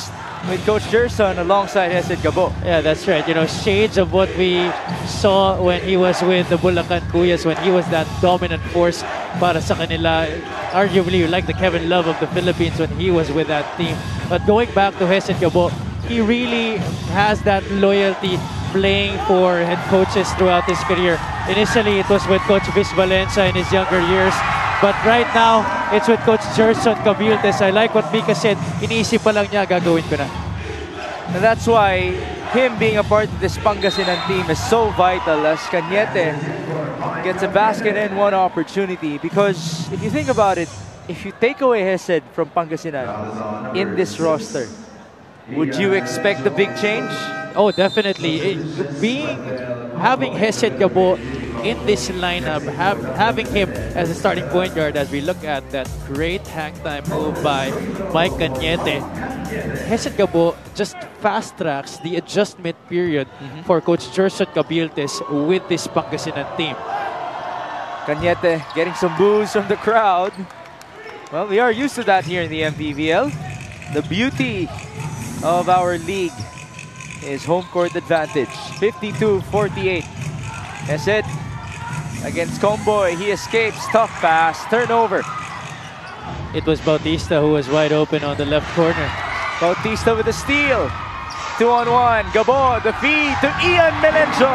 S2: with Coach Gerson alongside Hesed Gabo.
S1: Yeah, that's right. You know, shades of what we saw when he was with the Bulacan Kuyas, when he was that dominant force para sa kanila. Arguably, like the Kevin Love of the Philippines when he was with that team. But going back to Hesed Gabo, he really has that loyalty playing for head coaches throughout his career. Initially, it was with Coach Vis Valencia in his younger years. But right now, it's with Coach Gerson Cabiltes. I like what Mika said. Iniisip pa lang niya, gagawin ko na.
S2: And that's why him being a part of this Pangasinan team is so vital as Cañete gets a basket and one opportunity. Because if you think about it, if you take away Hesed from Pangasinan in this roster, would you expect a big change?
S1: Oh, definitely. It, being having Hesed Gabo in this lineup, have, having him as a starting point guard as we look at that great hang time move by Mike Cañete. Hesed Gabo just fast tracks the adjustment period mm-hmm. for Coach Gerson Cabiltes with this Pangasinan team.
S2: Cañete getting some boos from the crowd. Well, we are used to that here in the M P B L. The beauty of our league is home court advantage. fifty-two forty-eight. Hesed against Comboy. He escapes. Tough pass. Turnover.
S1: It was Bautista who was wide open on the left corner.
S2: Bautista with a steal. Two on one. Gabo, the feed to Ian Melencio.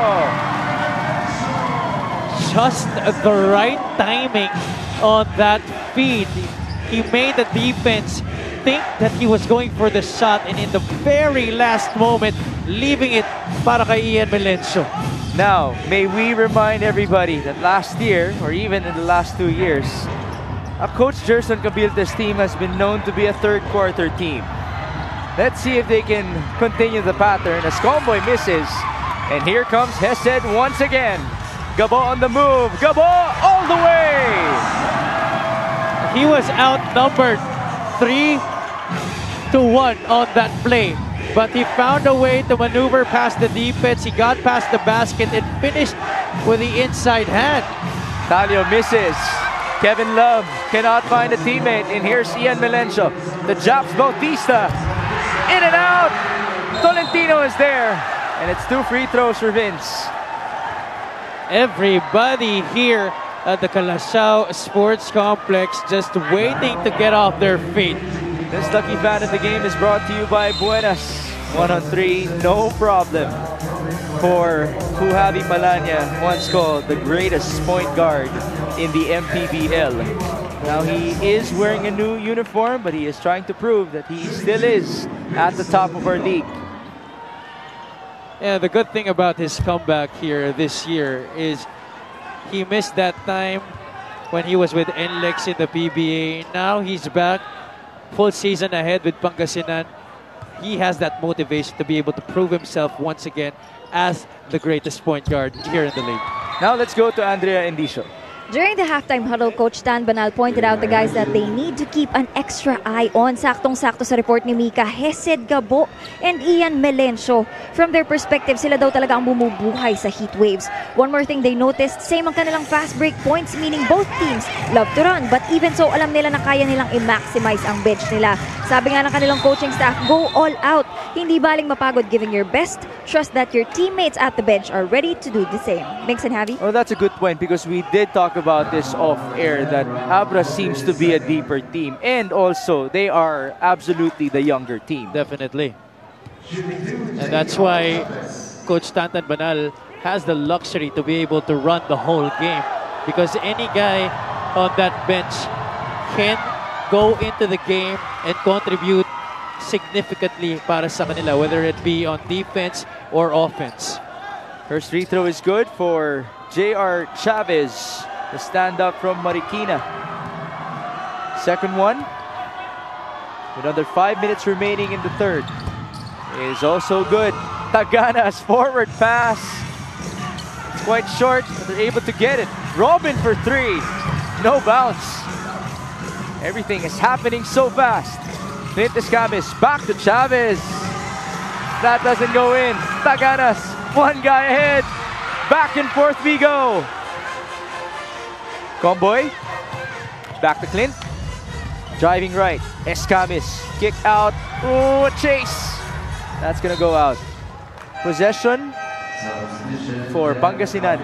S1: Just the right timing on that feed. He made the defense think that he was going for the shot, and in the very last moment, leaving it para kay Ian Melencio.
S2: Now, may we remind everybody that last year, or even in the last two years, a Coach Gerson Cabiltes team has been known to be a third quarter team. Let's see if they can continue the pattern as Comboy misses. And here comes Hesed once again. Gabo on the move. Gabo all the way!
S1: He was outnumbered three to one on that play. But he found a way to maneuver past the defense. He got past the basket and finished with the inside hand.
S2: Talio misses. Kevin Love cannot find a teammate. And here's Ian Melencio. The Japs Bautista. In and out. Tolentino is there. And it's two free throws for Vince.
S1: Everybody here at the Calasiao Sports Complex just waiting to get off their feet.
S2: This lucky fan of the game is brought to you by Buenas. One on three, no problem. For who Javi Malanya once called the greatest point guard in the M P B L. Now he is wearing a new uniform, but he is trying to prove that he still is at the top of our league.
S1: Yeah, the good thing about his comeback here this year is he missed that time when he was with N L E X in the P B A. Now he's back. Full season ahead with Pangasinan. He has that motivation to be able to prove himself once again as the greatest point guard here in the league.
S2: Now let's go to Andrea Endicio.
S4: During the halftime huddle, Coach Stan Banal pointed out the guys that they need to keep an extra eye on. Saktong-sakto sa report ni Mika, Hesed Gabo and Ian Melencio. From their perspective, sila daw talaga ang bumubuhay sa heat waves. One more thing they noticed, same ang kanilang fast break points, meaning both teams love to run. But even so, alam nila na kaya nilang i-maximize ang bench nila. Sabi nga ng kanilang coaching staff, go all out. Hindi baling mapagod giving your best. Trust that your teammates at the bench are ready to do the same. Mix and Javi?
S2: Well, that's a good point because we did talk about this off-air that ABRA seems to be a deeper team. And also, they are absolutely the younger team.
S1: Definitely. And that's why Coach Tantan Banal has the luxury to be able to run the whole game. Because any guy on that bench can go into the game and contribute significantly para sa kanila, whether it be on defense or offense.
S2: First free throw is good for J R Chavez, the stand-up from Marikina. Second one, with under five minutes remaining in the third, is also good. Tagana's forward pass. It's quite short, but they're able to get it. Robin for three. No bounce. Everything is happening so fast. Clint Escamis back to Chavez. That doesn't go in. Taganas, one guy ahead. Back and forth we go. Comboy, back to Clint. Driving right, Escamis, kick out. Oh, a chase. That's gonna go out. Possession for Pangasinan.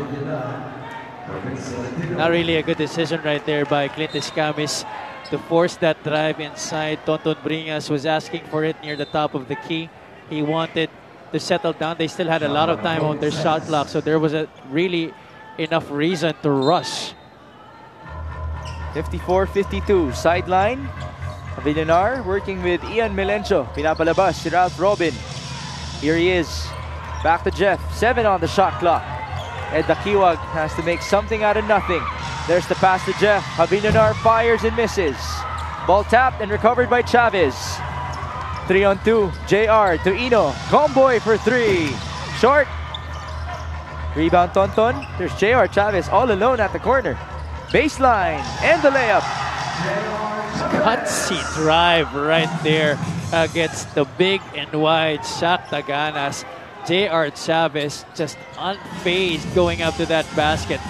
S1: Not really a good decision right there by Clint Escamis to force that drive inside. Tonton Bringas was asking for it near the top of the key. He wanted to settle down. They still had a lot of time on their shot clock, so there was a really enough reason to rush.
S2: fifty-four fifty-two, sideline. Avilanar working with Ian Melencio. Pinapalabas si Ralph Robin. Here he is. Back to Jeff. Seven on the shot clock. Ed Dakiwag has to make something out of nothing. There's the pass to Jeff. Avilanar fires and misses. Ball tapped and recovered by Chavez. Three on two. J R to Ino. Comboy for three. Short. Rebound Tonton. There's J R Chavez all alone at the corner. Baseline and the layup.
S1: Gutsy drive right there against the big and wide Shaq Taganas. J R Chavez just unfazed going up to that basket.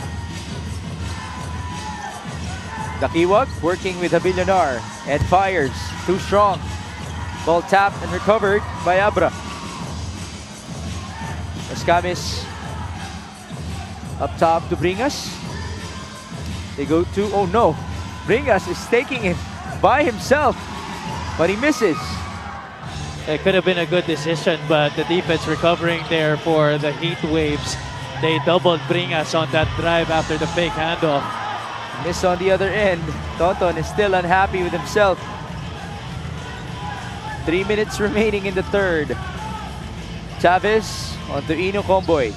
S2: Dakiwag working with Avilanar and fires. Too strong. Ball tapped and recovered by ABRA. Escamis up top to Bringas. They go to, oh no, Bringas is taking it by himself, but he misses.
S1: It could have been a good decision, but the defense recovering there for the Heat Waves. They doubled Bringas on that drive after the fake handoff.
S2: Miss on the other end. Tonton is still unhappy with himself. Three minutes remaining in the third. Chavez onto Ino Comboy.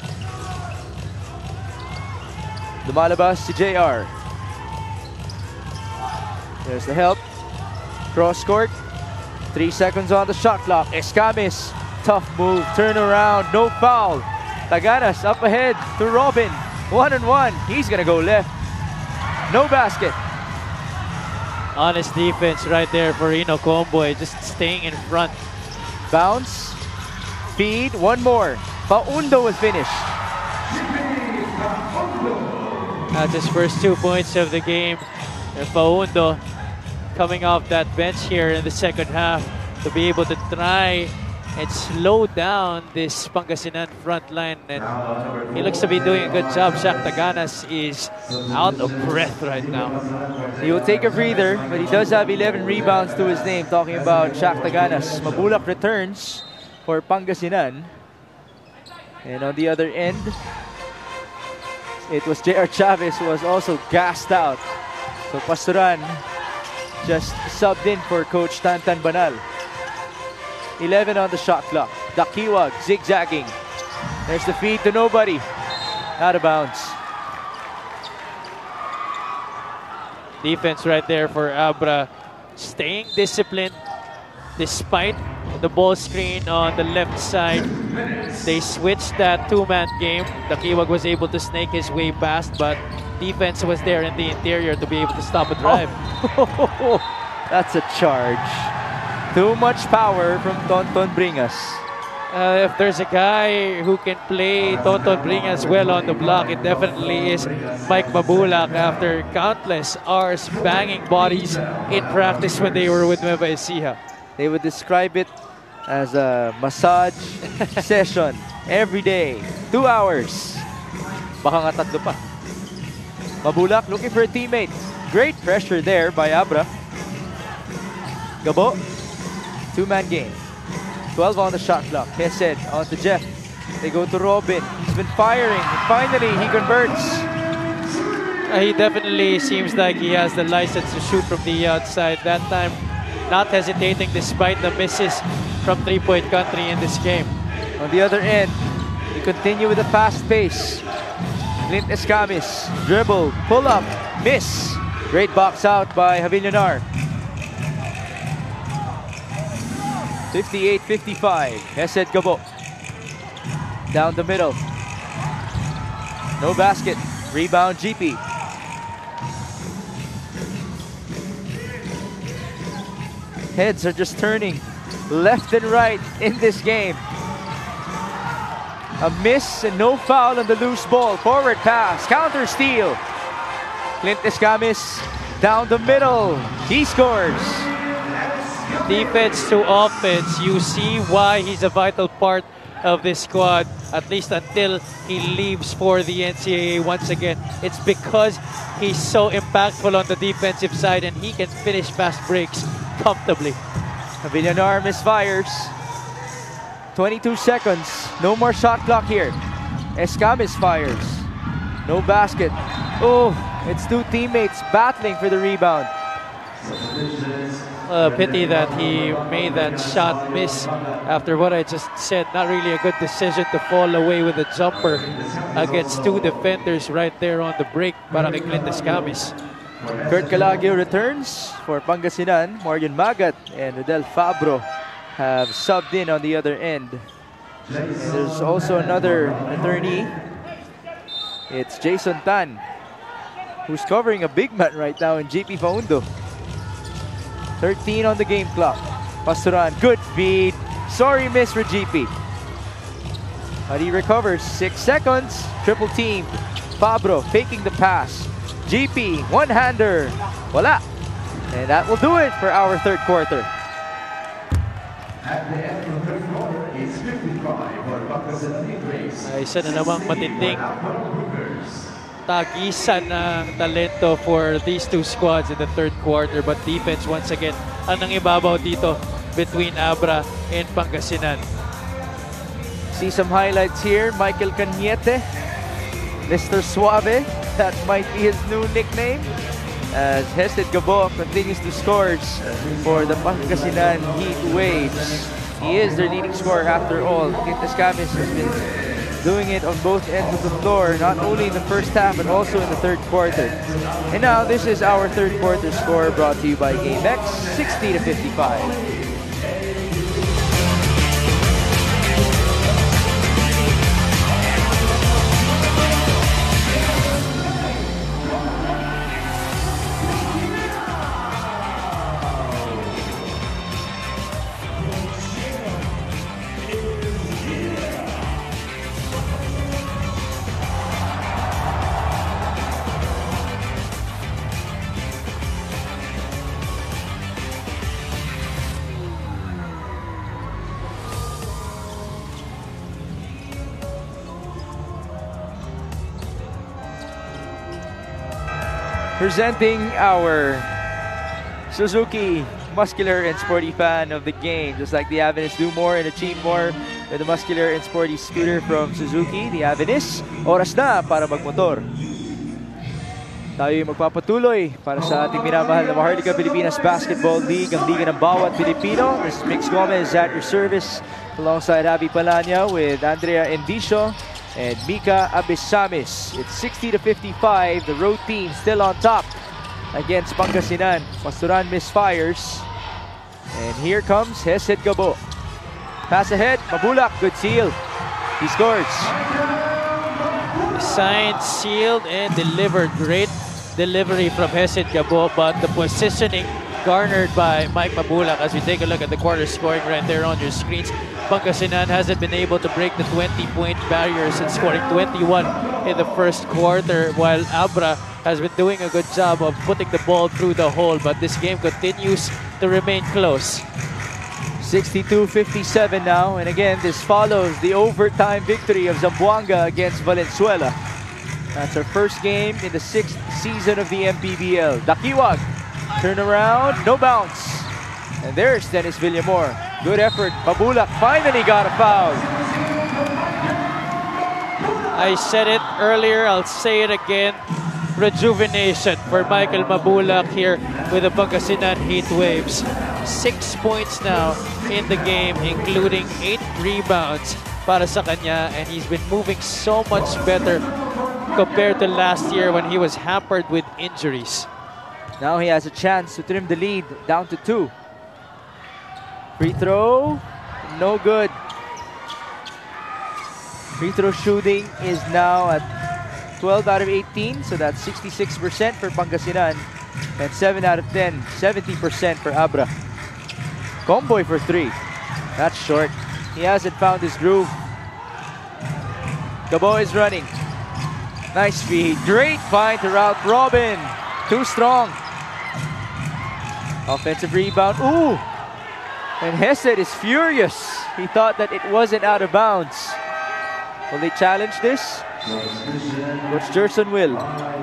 S2: Lumalabas si J R. There's the help. Cross court. Three seconds on the shot clock. Escamis. Tough move. Turn around. No foul. Taganas up ahead to Robin. One and one. He's gonna go left. No basket.
S1: Honest defense right there for Ino Comboy, just staying in front.
S2: Bounce. Feed. One more. Paundo will finish.
S1: That's his first two points of the game. And Paundo coming off that bench here in the second half to be able to try and slow down this Pangasinan front line. And he looks to be doing a good job. Shaq Taganas is out of breath right now.
S2: He will take a breather, but he does have eleven rebounds to his name. Talking about Shaq Taganas. Mabulak returns for Pangasinan. And on the other end, it was J R Chavez who was also gassed out. So Pasturan just subbed in for Coach Tantan Banal. eleven on the shot clock. Dakiwag zigzagging. There's the feed to nobody. Out of bounds.
S1: Defense right there for ABRA, staying disciplined despite the ball screen on the left side. They switched that two-man game. Dakiwag was able to snake his way past, but defense was there in the interior to be able to stop a drive.
S2: Oh. That's a charge. Too much power from Tonton Bringas.
S1: Uh, if there's a guy who can play Tonton Bringas well on the block, it definitely is Mike Mabulak after countless hours banging bodies in practice when they were with Nueva Ecija.
S2: They would describe it as a massage session every day. Two hours. Baka nga tatlo pa. Mabulak looking for a teammate. Great pressure there by ABRA. Gabo. Two-man game. twelve on the shot clock. Hesed on to Jeff. They go to Robin. He's been firing. And finally, he converts.
S1: Uh, he definitely seems like he has the license to shoot from the outside. That time, not hesitating despite the misses from three-point country in this game.
S2: On the other end, we continue with a fast pace. Clint Escamis, dribble, pull up, miss. Great box out by Avilanar. fifty-eight fifty-five, Hesed Gabo. Down the middle. No basket. Rebound G P. Heads are just turning left and right in this game. A miss and no foul on the loose ball. Forward pass, counter steal. Clint Escamis down the middle. He scores.
S1: defense to offense, you see why he's a vital part of this squad, at least until he leaves for the N C A A once again. It's because he's so impactful on the defensive side and he can finish fast breaks comfortably.
S2: Villanueva misfires. twenty-two seconds. No more shot clock here. Escamis fires. No basket. Oh, it's two teammates battling for the rebound.
S1: Uh, pity that he made that shot miss after what I just said. Not really a good decision to fall away with a jumper against two defenders right there on the break para kay Clint Escamis.
S2: Kurt Calagio returns for Pangasinan. Morgan Magat and Rodel Fabro have subbed in on the other end. And there's also another returnee. It's Jason Tan, who's covering a big man right now in G P Faundo. thirteen on the game clock. Pastoran, good feed. Sorry miss for G P. But he recovers. Six seconds. Triple team. Fabro taking the pass. G P, one-hander. Wala. And that will do it for our third quarter.
S3: At the end of the third quarter, it's fifty-five for Pangasinan Race.
S1: Ay, isa na namang matinding tagisan ng talento for these two squads in the third quarter. But defense, once again, ang nangibabaw dito between ABRA and Pangasinan.
S2: See some highlights here. Michael Cañete, Mister Suave, that might be his new nickname, as Hesed Gabo continues to score for the Pangasinan Heat Waves. He is their leading scorer after all. Clint Escamis has been doing it on both ends of the floor, not only in the first half but also in the third quarter. And now this is our third quarter score, brought to you by GameX, sixty to fifty-five. Presenting our Suzuki muscular and sporty fan of the game, just like the Avenus, do more and achieve more with the muscular and sporty scooter from Suzuki, the Avenus. Oras na para magmotor. Tayo'y magpapatuloy para sa ating minamahal na Maharlika Pilipinas Basketball League, ang liga ng bawat Pilipino. This is Mix Gomez at your service, alongside Abby Palanya with Andrea Endicio and Mika Abisamis. It's sixty to fifty-five. The road team still on top against Pangasinan. Pastoran misfires. And here comes Hesed Gabo. Pass ahead. Mabulak. Good seal. He scores.
S1: Signed, sealed, and delivered. Great delivery from Hesed Gabo, but the positioning garnered by Mike Mabulak. As we take a look at the quarter scoring right there on your screens, Pangasinan hasn't been able to break the twenty-point barrier since scoring twenty-one in the first quarter, while ABRA has been doing a good job of putting the ball through the hole, but this game continues to remain close.
S2: sixty-two fifty-seven now, and again, this follows the overtime victory of Zamboanga against Valenzuela. That's our first game in the sixth season of the M P B L. Dakiwag, turn around, no bounce. And there's Dennis Villamor. Good effort. Mabulak finally got a foul.
S1: I said it earlier, I'll say it again. Rejuvenation for Michael Mabulak here with the Pangasinan Heat Waves. Six points now in the game, including eight rebounds para sa kanya, and he's been moving so much better compared to last year when he was hampered with injuries.
S2: Now he has a chance to trim the lead down to two. Free throw, no good. Free throw shooting is now at twelve out of eighteen, so that's sixty-six percent for Pangasinan, and seven out of ten, seventy percent for ABRA. Comboy for three. That's short. He hasn't found his groove. Gabo is running. Nice feed. Great find to route Robin. Too strong. Offensive rebound. Ooh! And Hesed is furious. He thought that it wasn't out of bounds. Will they challenge this? Coach Gerson will.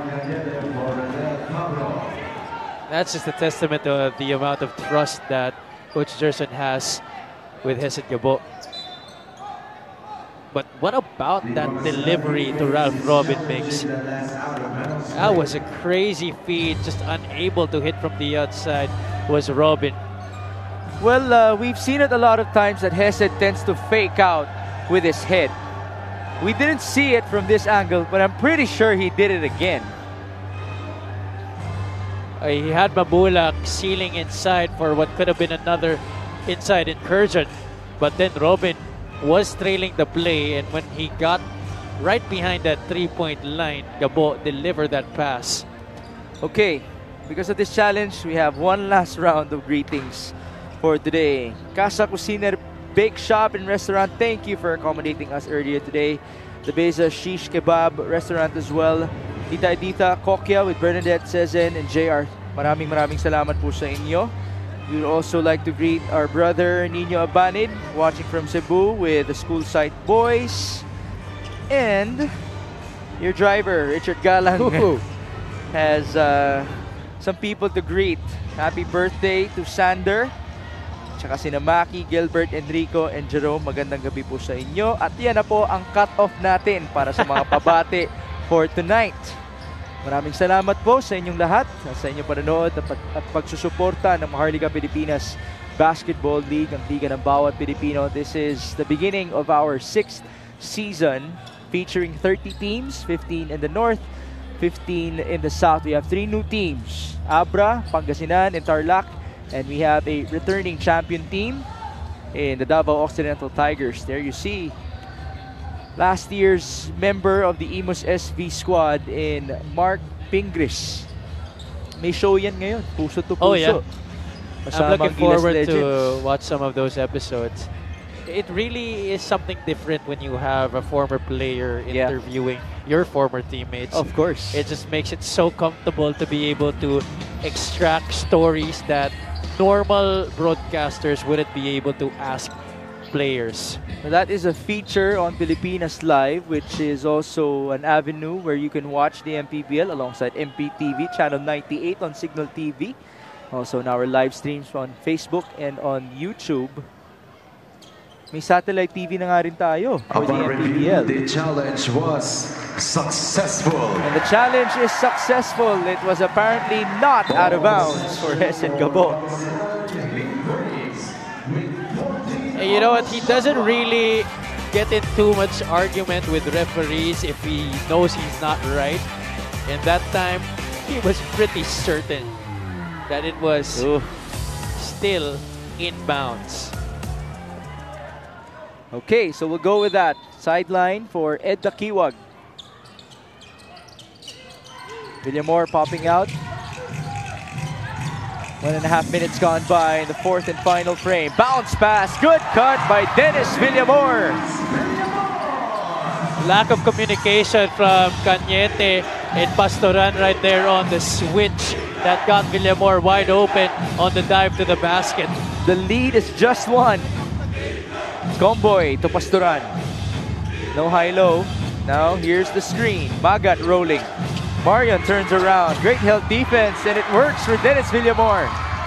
S1: That's just a testament to the amount of trust that Coach Gerson has with Hesed Gabo. But what about that delivery to Ralph Robin Mix? That was a crazy feed, just unable to hit from the outside was Robin.
S2: Well, uh, we've seen it a lot of times that Hesed tends to fake out with his head. We didn't see it from this angle, but I'm pretty sure he did it again.
S1: Uh, he had Mabulak sealing inside for what could have been another inside incursion. But then Robin was trailing the play, and when he got right behind that three-point line, Gabo delivered that pass.
S2: Okay, because of this challenge, we have one last round of greetings for today. Casa Cuciner Bake Shop and Restaurant, thank you for accommodating us earlier today. The Beza Shish Kebab Restaurant as well. Tita Edita Kokya with Bernadette Sezen and J R. Maraming maraming salamat po sa inyo. We would also like to greet our brother Nino Abanid watching from Cebu with the School Site Boys. And your driver, Richard Galang, has uh, some people to greet. Happy birthday to Sander. Tsaka sina Maki, Gilbert, Enrico, and Jerome. Magandang gabi po sa inyo. At yan na po ang cut-off natin para sa mga pabati for tonight. Maraming salamat po sa inyong lahat, sa inyong panonood at, at pagsusuporta ng Maharlika Pilipinas Basketball League, ang liga ng bawat Pilipino. This is the beginning of our sixth season featuring thirty teams, fifteen in the north, fifteen in the south. We have three new teams, ABRA, Pangasinan, and Tarlac. And we have a returning champion team in the Davao Occidental Tigers. There you see last year's member of the Imus S V squad in Mark Pingris. May show yan ngayon. Puso to puso.
S1: Oh yeah. I'm looking forward
S2: Legends.
S1: to watch some of those episodes. It really is something different when you have a former player
S2: Yeah.
S1: interviewing your former teammates.
S2: Of course.
S1: It just makes it so comfortable to be able to extract stories that normal broadcasters wouldn't be able to ask players.
S2: That is a feature on Pilipinas Live, which is also an avenue where you can watch the M P B L alongside M P T V, channel ninety-eight on Signal T V. Also in our live streams on Facebook and on YouTube. May satellite T V na nga rin tayo for the M P B L.
S3: The challenge was successful.
S2: And the challenge is successful. It was apparently not out of bounds for Hesed Gabo.
S1: And you know what? He doesn't really get in too much argument with referees if he knows he's not right. And that time, he was pretty certain that it was
S2: Ooh.
S1: still in bounds.
S2: Okay, so we'll go with that. Sideline for Ed Dakiwag. Villamor popping out. One and a half minutes gone by in the fourth and final frame. Bounce pass. Good cut by Dennis Villamor.
S1: Lack of communication from Cañete and Pastoran right there on the switch that got Villamor wide open on the dive to the basket.
S2: The lead is just one. Comboy to Pastoran. No high-low. Now here's the screen. Magat rolling. Marion turns around. Great help defense, and it works for Dennis Villamor.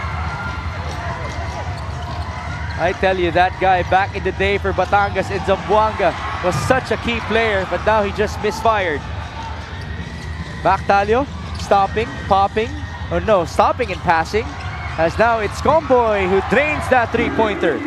S2: I tell you, that guy back in the day for Batangas and Zamboanga was such a key player, but now he just misfired. Back Talio, stopping, popping. Oh no, stopping and passing. As now it's Comboy who drains that three-pointer.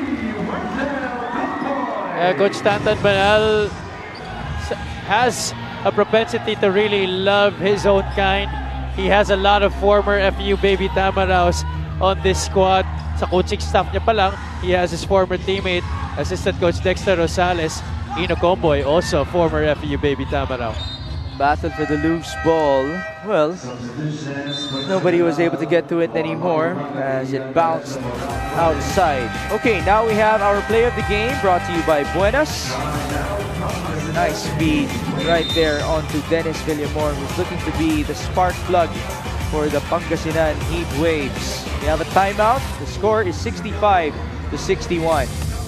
S1: Uh, Coach Stanton Banal has a propensity to really love his own kind. He has a lot of former F U baby Tamaraos on this squad. Sa coaching staff niya pa lang, he has his former teammate, assistant coach Dexter Rosales. Ino Comboy, also former F U baby Tamarao.
S2: Battle for the loose ball. Well, nobody was able to get to it anymore as it bounced outside. Okay, now we have our play of the game brought to you by Buenas. Nice feed right there onto Dennis Villamor, who's looking to be the spark plug for the Pangasinan Heat Waves. We have a timeout. The score is sixty-five to sixty-one.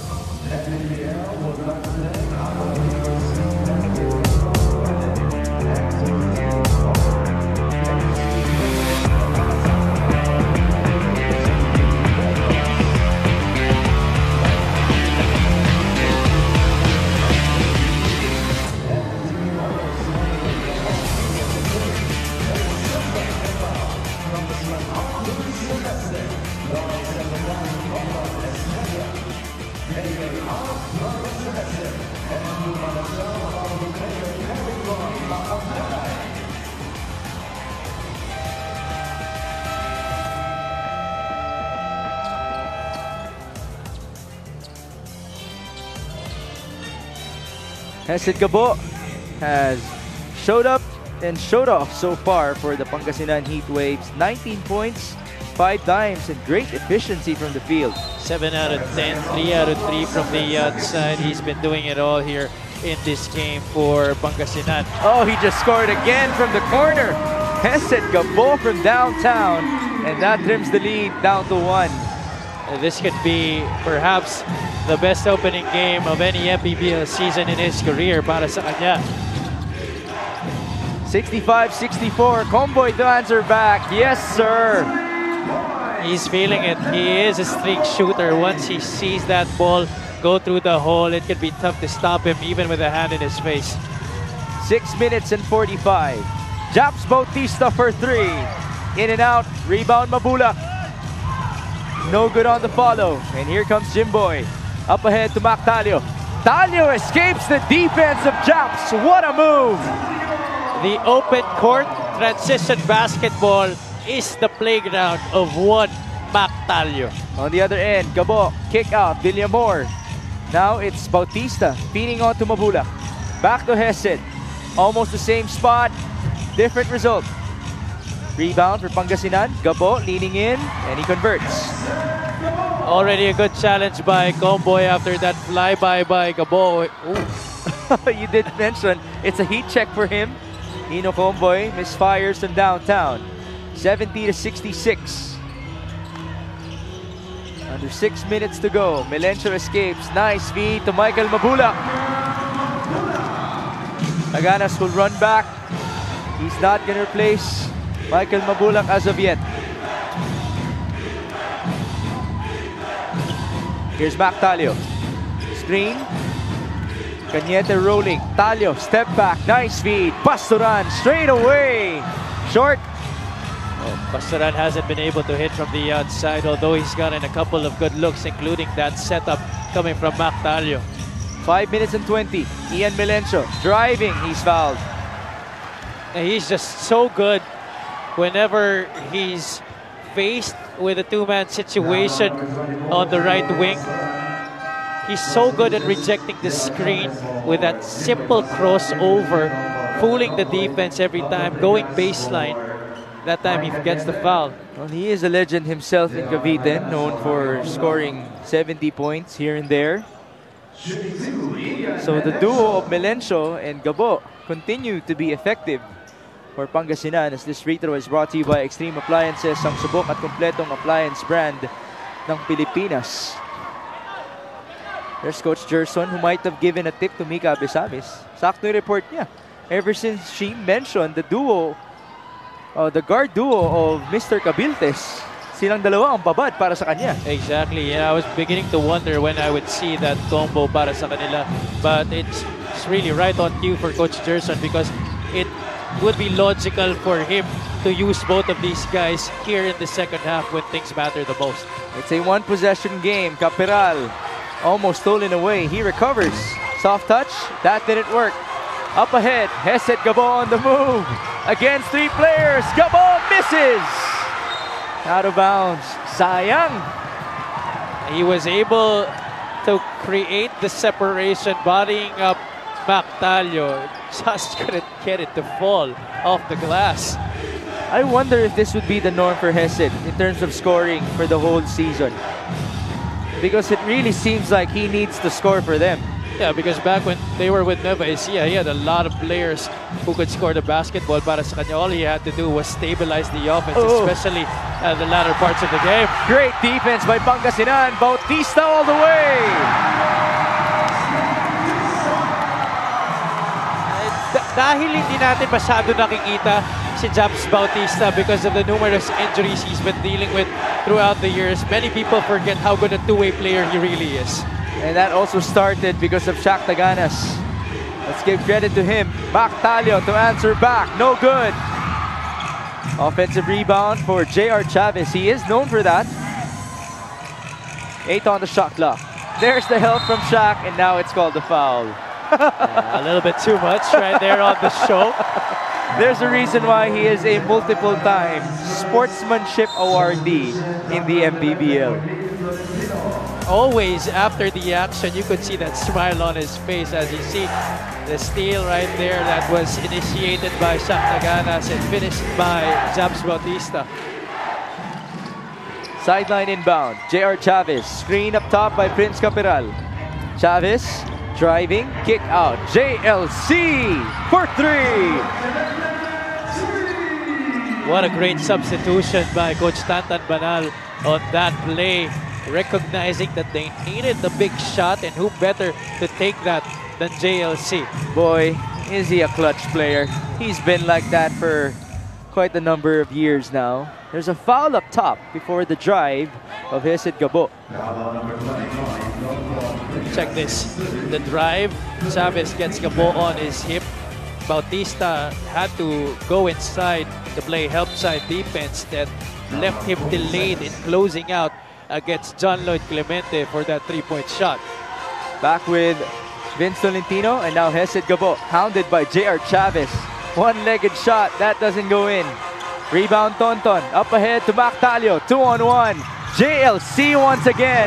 S2: Hesed Gabo has showed up and showed off so far for the Pangasinan Heat Waves. nineteen points, five dimes, and great efficiency from the field.
S1: seven out of ten, three out of three from the outside. He's been doing it all here in this game for Pangasinan.
S2: Oh, he just scored again from the corner. Hesed Gabo from downtown, and that trims the lead down to one.
S1: This could be perhaps the best opening game of any M P B L season in his career para sa kanya.
S2: sixty-five sixty-four, Comboy to answer back. Yes, sir.
S1: He's feeling it. He is a streak shooter. Once he sees that ball go through the hole, it can be tough to stop him even with a hand in his face.
S2: Six minutes and forty-five. Japs Bautista for three. In and out. Rebound Mabulak. No good on the follow. And here comes Jimboy. Up ahead to Mac Talio. Talio escapes the defense of Japs. What a move!
S1: The open court transition basketball is the playground of one Mac Talio.
S2: On the other end, Gabo, kick out, Villamor. Now it's Bautista feeding on to Mabulak. Back to Hesed. Almost the same spot, different result. Rebound for Pangasinan. Gabo leaning in, and he converts.
S1: Already a good challenge by Comboy after that flyby by Gabo.
S2: You did mention it's a heat check for him. Ino Comboy misfires from downtown. seventy to sixty-six. Under six minutes to go. Melencio escapes. Nice feed to Michael Mabulak. Aganas will run back. He's not going to replace Michael Mabulak as of yet. Here's Mac Talio. Screen. Cañete rolling. Talio, step back. Nice feed. Pastoran straight away. Short.
S1: Oh, Pastoran hasn't been able to hit from the outside, although he's gotten a couple of good looks, including that setup coming from Mac Talio.
S2: Five minutes and twenty. Ian Melencio driving. He's fouled.
S1: And he's just so good whenever he's faced with a two-man situation on the right wing. He's so good at rejecting the screen with that simple crossover, fooling the defense every time, going baseline. That time he gets the foul.
S2: Well, he is a legend himself in Cavite, known for scoring seventy points here and there. So the duo of Melencio and Gabo continue to be effective for Pangasinan, as this free throw is brought to you by Extreme Appliances, ang subok at kompletong appliance brand ng Pilipinas. There's Coach Gerson, who might have given a tip to Mika Besamis. Sakto yung report niya. Ever since she mentioned the duo, uh, the guard duo of Mister Cabiltes, silang dalawa ang babad para sa kanya.
S1: Exactly. Yeah, I was beginning to wonder when I would see that combo para sa kanila. But it's, it's really right on cue for Coach Gerson, because it would be logical for him to use both of these guys here in the second half when things matter the most.
S2: It's a one-possession game. Capiral almost stolen away. He recovers. Soft touch. That didn't work. Up ahead. Hesed Gabo on the move. Against three players. Gabo misses. Out of bounds. Sayang.
S1: He was able to create the separation, bodying up Mac Talio. Just couldn't get it to fall off the glass.
S2: I wonder if this would be the norm for Hesed in terms of scoring for the whole season. Because it really seems like he needs to score for them.
S1: Yeah, because back when they were with Nueva Ecija, he had a lot of players who could score the basketball. Para sa kanya, all he had to do was stabilize the offense,
S2: Oh.
S1: especially at the latter parts of the game.
S2: Great defense by Pangasinan. Bautista all the way.
S1: Da- dahil hindi natin masyado nakikita si Japs Bautista because of the numerous injuries he's been dealing with throughout the years, many people forget how good a two-way player he really is.
S2: And that also started because of Shaq Taganas. Let's give credit to him. Mactalio to answer back. No good. Offensive rebound for J R Chavez. He is known for that. Eight on the shot clock. There's the help from Shaq, and now it's called a foul.
S1: Yeah, a little bit too much right there on the show.
S2: There's a reason why he is a multiple-time sportsmanship awardee in the M P B L.
S1: Always after the action, you could see that smile on his face as you see the steal right there that was initiated by Shaq Taganas and finished by Japs Bautista.
S2: Sideline inbound. J R Chavez. Screen up top by Prince Capiral. Chavez driving. Kick out. J L C for three.
S1: What a great substitution by Coach Tantan Banal on that play, recognizing that they needed the big shot, and who better to take that than J L C.
S2: Boy, is he a clutch player. He's been like that for quite a number of years now. There's a foul up top before the drive of Hesid Gabo.
S1: Check this. The drive, Chavez gets Gabo on his hip. Bautista had to go inside to play help side defense that left him delayed in closing out against John Lloyd Clemente for that three-point shot.
S2: Back with Vince Tolentino and now Hesid Gabo, hounded by J R Chavez. One-legged shot, that doesn't go in. Rebound Tonton, up ahead to Mactalio, two on one. J L C once again.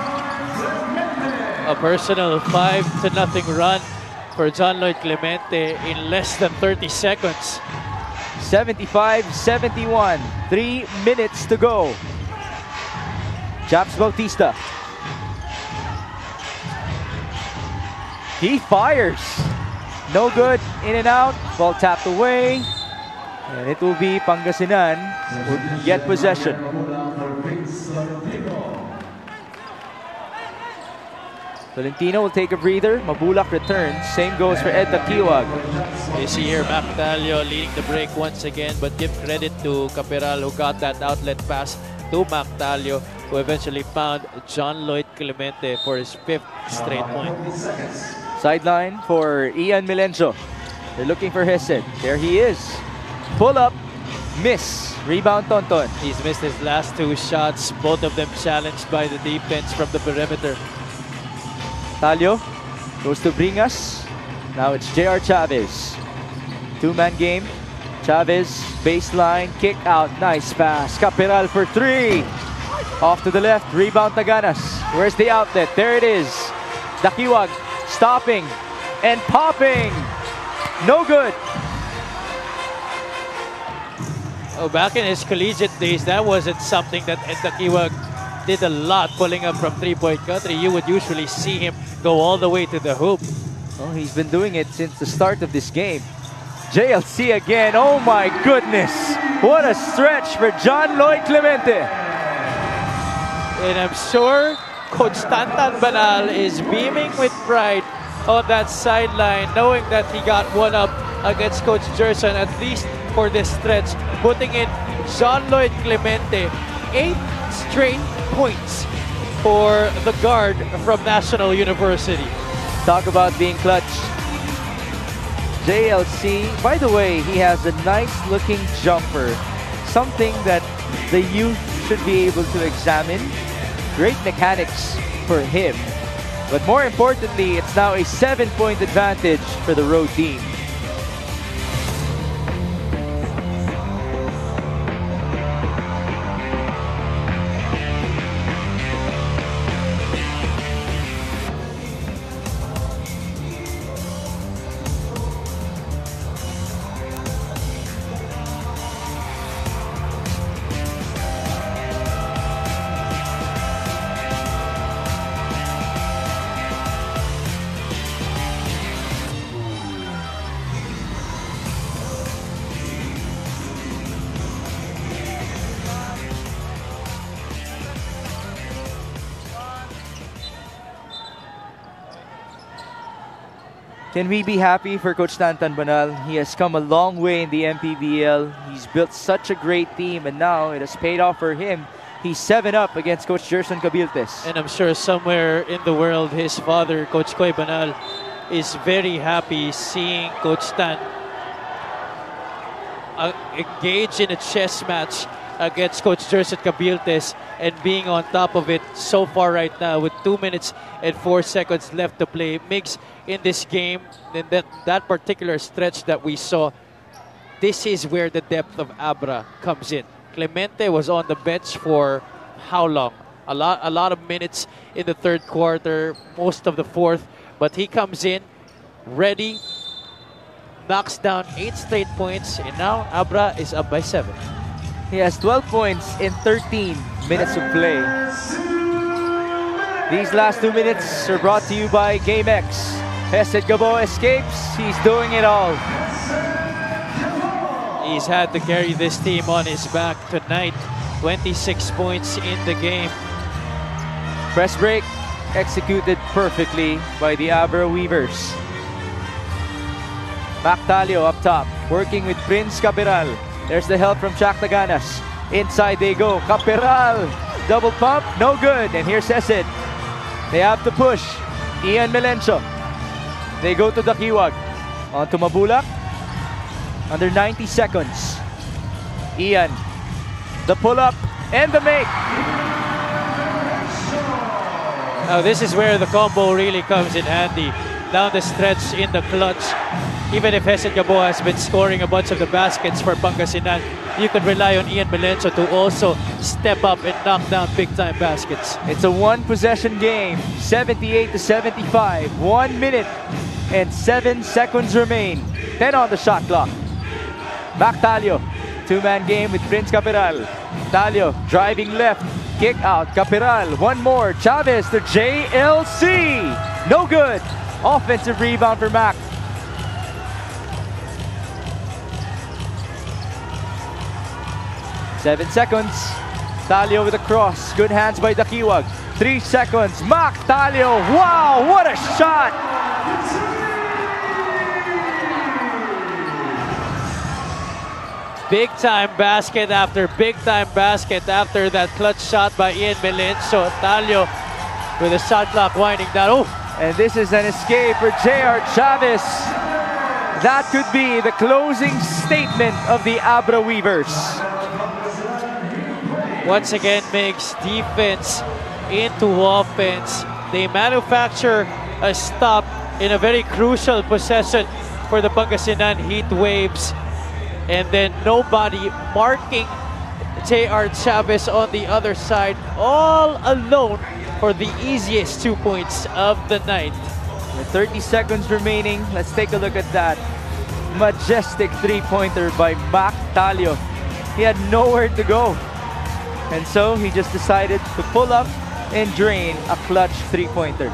S1: A personal five to nothing run for John Lloyd Clemente in less than thirty seconds.
S2: seventy-five seventy-one, three minutes to go. Japs Bautista. He fires. No good, in and out, ball tapped away. And it will be Pangasinan who get possession. Tolentino will take a breather. Mabulak returns. Same goes for Ed Takiwag.
S1: You see here Mactalio leading the break once again, but give credit to Capiral who got that outlet pass to Mactalio, who eventually found John Lloyd Clemente for his fifth straight point.
S2: Sideline for Ian Milencio. They're looking for Hesid. There he is. Pull up. Miss. Rebound Tonton.
S1: He's missed his last two shots, both of them challenged by the defense from the perimeter.
S2: Talio goes to Bringas. Now it's J R Chavez. Two-man game. Chavez, baseline, kick out. Nice pass. Capiral for three. Off to the left. Rebound Taganas. Where's the outlet? There it is. Dakiwag stopping and popping. No good.
S1: Oh, back in his collegiate days, that wasn't something that Ed Takiwag did a lot, pulling up from three-point country. You would usually see him go all the way to the hoop.
S2: Oh, he's been doing it since the start of this game. J L C again. Oh my goodness. What a stretch for John Lloyd Clemente.
S1: And I'm sure Coach Tantan Banal is beaming with pride on that sideline, knowing that he got one up against Coach Gerson, at least for this stretch, putting in John Lloyd Clemente. Eight straight points for the guard from National University.
S2: Talk about being clutch. J L C, by the way, he has a nice looking jumper. Something that the youth should be able to examine. Great mechanics for him. But more importantly, it's now a seven point advantage for the road team. Can we be happy for Coach Tantan Banal? He has come a long way in the M P B L. He's built such a great team, and now it has paid off for him. He's seven up against Coach Gerson Cabiltes.
S1: And I'm sure somewhere in the world, his father, Coach Koy Banal, is very happy seeing Coach Tan uh, engage in a chess match against Coach Gerson Cabiltes and being on top of it so far right now with two minutes and four seconds left to play. Migs, in this game, in that, that particular stretch that we saw, this is where the depth of ABRA comes in. Clemente was on the bench for how long? A lot, a lot of minutes in the third quarter, most of the fourth, but he comes in ready, knocks down eight straight points, and now ABRA is up by seven.
S2: He has twelve points in thirteen minutes of play. These last two minutes are brought to you by GameX. Hesed Gabo escapes. He's doing it all.
S1: He's had to carry this team on his back tonight. twenty-six points in the game.
S2: Press break executed perfectly by the ABRA Weavers. Mactalio up top, working with Prince Caperal. There's the help from Chak Taganas. Inside they go. Caperal, double pump, no good. And here's Hesed. They have to push. Ian Melencio. They go to Dakiwag. On to Mabulak. Under ninety seconds. Ian. The pull-up and the make.
S1: Now this is where the combo really comes in handy. Down the stretch in the clutch. Even if Hesed Gabo has been scoring a bunch of the baskets for Pangasinan, you can rely on Ian Melencio to also step up and knock down big-time baskets.
S2: It's a one-possession game. seventy-eight to seventy-five. One minute and seven seconds remain. ten on the shot clock. Mactalio. Two-man game with Prince Caperal. Talio driving left. Kick out. Caperal. One more. Chavez to J L C. No good. Offensive rebound for Mac. Seven seconds. Talio with a cross. Good hands by Dakiwag. Three seconds. Mac Talio. Wow, what a shot!
S1: Big time basket after big time basket after that clutch shot by Ian Melencio. Talio with the shot clock winding down. Oh,
S2: and this is an escape for J R Chavez. That could be the closing statement of the ABRA Weavers.
S1: Once again, makes defense into offense. They manufacture a stop in a very crucial possession for the Pangasinan Heat Waves. And then nobody marking J R Chavez on the other side, all alone for the easiest two points of the night.
S2: With thirty seconds remaining, let's take a look at that. Majestic three-pointer by Mac Talio. He had nowhere to go. And so he just decided to pull up and drain a clutch three-pointer.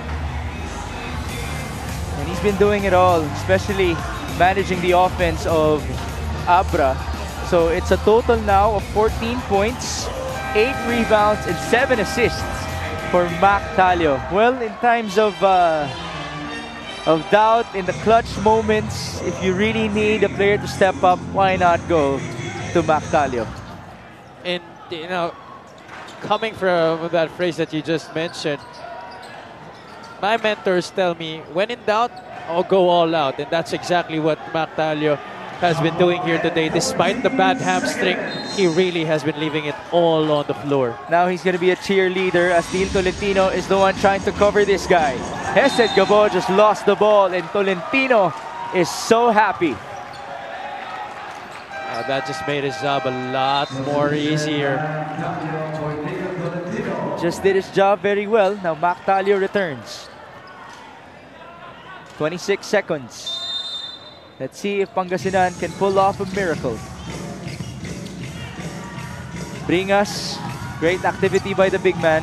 S2: And he's been doing it all, especially managing the offense of ABRA. So it's a total now of fourteen points, eight rebounds, and seven assists for Mac Talio. Well, in times of uh, of doubt, in the clutch moments, if you really need a player to step up, why not go to Mac Talio?
S1: And, you know, coming from that phrase that you just mentioned, my mentors tell me, when in doubt, I'll go all out. And that's exactly what Mac Talio has been doing here today. Despite the bad hamstring, he really has been leaving it all on the floor.
S2: Now he's going to be a cheerleader as Neil Tolentino is the one trying to cover this guy. Hesed Gabo just lost the ball and Tolentino is so happy.
S1: Uh, that just made his job a lot more easier.
S2: Just did his job very well. Now Mac Talio returns. twenty-six seconds. Let's see if Pangasinan can pull off a miracle. Bringas, great activity by the big man.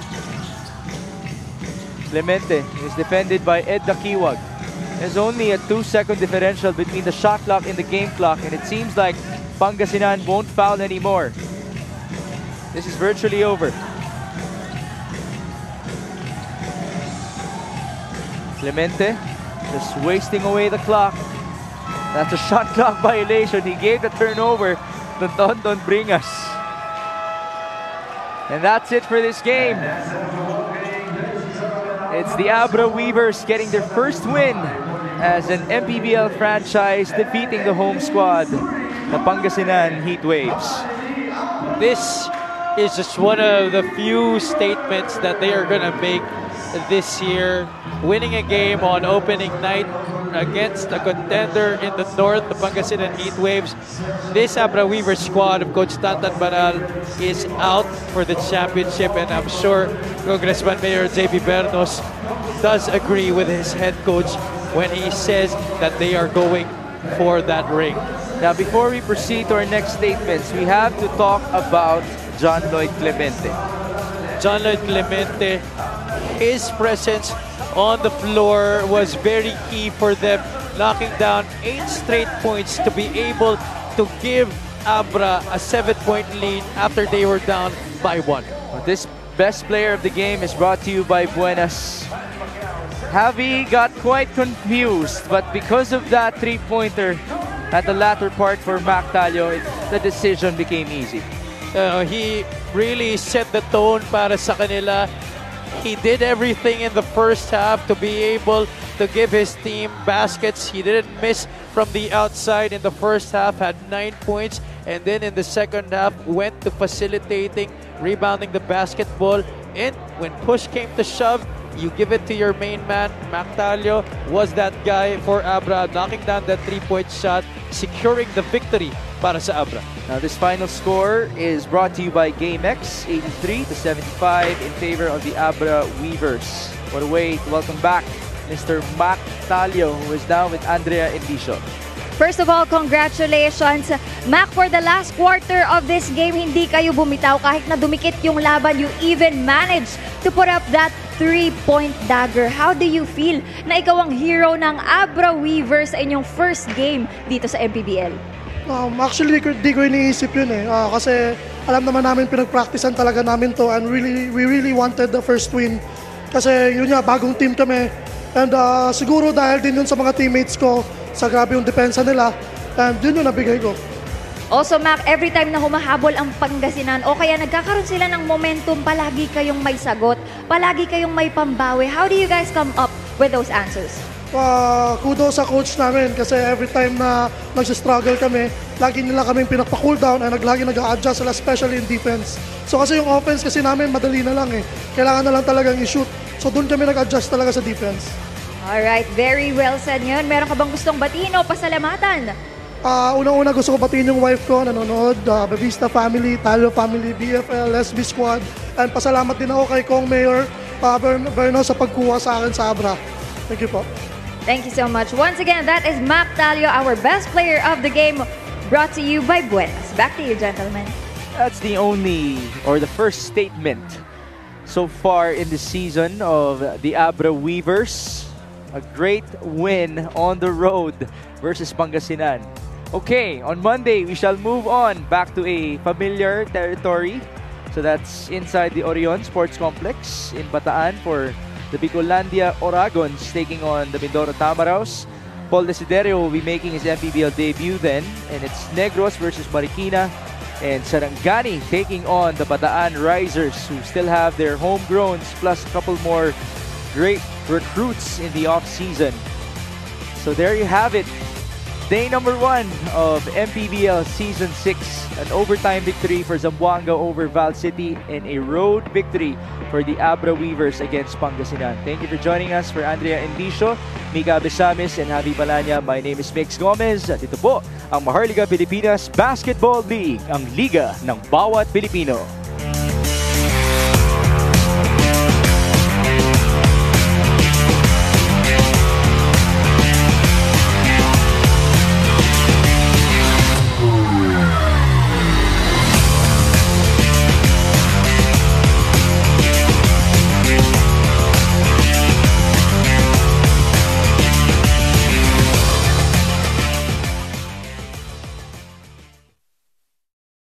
S2: Clemente is defended by Ed Dakiwag. There's only a two second differential between the shot clock and the game clock, and it seems like Pangasinan won't foul anymore. This is virtually over. Clemente just wasting away the clock. That's a shot clock violation. He gave the turnover to Tonton Bringas. And that's it for this game. It's the ABRA Weavers getting their first win as an M P B L franchise, defeating the home squad, the Pangasinan Heatwaves.
S1: This is just one of the few statements that they are going to make this year. Winning a game on opening night against a contender in the north, the Pangasinan Heatwaves. This ABRA Weavers squad of Coach Tantan Banal is out for the championship, and I'm sure Congressman Mayor J B Bernos does agree with his head coach when he says that they are going for that ring.
S2: Now, before we proceed to our next statements, we have to talk about John Lloyd Clemente.
S1: John Lloyd Clemente, his presence on the floor was very key for them, knocking down eight straight points to be able to give ABRA a seven-point lead after they were down by one.
S2: This best player of the game is brought to you by Buenas. Javi got quite confused, but because of that three-pointer at the latter part for Mac Talio, it, the decision became easy.
S1: Uh, he really set the tone para sa kanila. He did everything in the first half to be able to give his team baskets. He didn't miss from the outside in the first half, had nine points, and then in the second half went to facilitating, rebounding the basketball. And when push came to shove, you give it to your main man. Mac Talio was that guy for ABRA, knocking down that three-point shot, securing the victory para sa ABRA.
S2: Now, this final score is brought to you by GameX, eighty-three to seventy-five in favor of the ABRA Weavers. What a way to welcome back Mister Mac Talio, who is now with Andrea Indicio.
S4: First of all, congratulations, Mac, for the last quarter of this game. Hindi kayo bumitaw kahit na dumikit yung laban. You even managed to put up that three-point dagger. How do you feel na ikaw ang hero ng ABRA Weavers sa inyong first game dito sa M P B L?
S6: Um, actually, di ko iniisip yun eh. Uh, kasi alam naman namin pinag-practicean talaga namin to, and really, we really wanted the first win. Kasi yun nga, bagong team kami. And uh, siguro dahil din yun sa mga teammates ko, sa grabe yung depensa nila, and yun yung nabigay ko.
S4: Also, Mac, every time na humahabol ang Pangasinan o kaya nagkakaroon sila ng momentum, palagi kayong may sagot, palagi kayong may pambawi. How do you guys come up with those answers?
S6: Uh, kudos sa coach namin kasi every time na nagsistruggle kami, lagi nila kaming pinapa-cool down and lagi nag-a-adjust sila, especially in defense. So kasi yung offense kasi namin madali na lang eh. Kailangan na lang talagang i-shoot. So doon kami nag-adjust talaga sa defense.
S4: Alright, very well said yun. Meron ka bang gustong batiin o pasalamatan?
S6: Uh, Unang-una gusto ko batiin yung wife ko, nanonood, uh, Bavista family, Talio family, B F L, S B squad. And pasalamat din ako kay Kong Mayor uh, Berno sa pagkuha sa akin sa ABRA. Thank you po.
S4: Thank you so much. Once again, that is Mac Talio, our best player of the game, brought to you by Buenas. Back to you, gentlemen.
S2: That's the only, or the first statement so far in the season of the ABRA Weavers. A great win on the road versus Pangasinan. Okay, on Monday, we shall move on back to a familiar territory. So that's inside the Orion Sports Complex in Bataan for the Bicolandia Oragons taking on the Mindoro Tamaraos. Paul Desiderio will be making his M P B L debut then, and it's Negros versus Marikina, and Sarangani taking on the Bataan Risers, who still have their homegrowns plus a couple more great recruits in the off-season. So there you have it. Day number one of M P B L Season six. An overtime victory for Zamboanga over Val City and a road victory for the ABRA Weavers against Pangasinan. Thank you for joining us. For Andrea Indicio, Mika Besamis, and Javi Balanya, my name is Mix Gomez. At ito po ang Maharlika Pilipinas Basketball League, ang liga ng bawat Pilipino.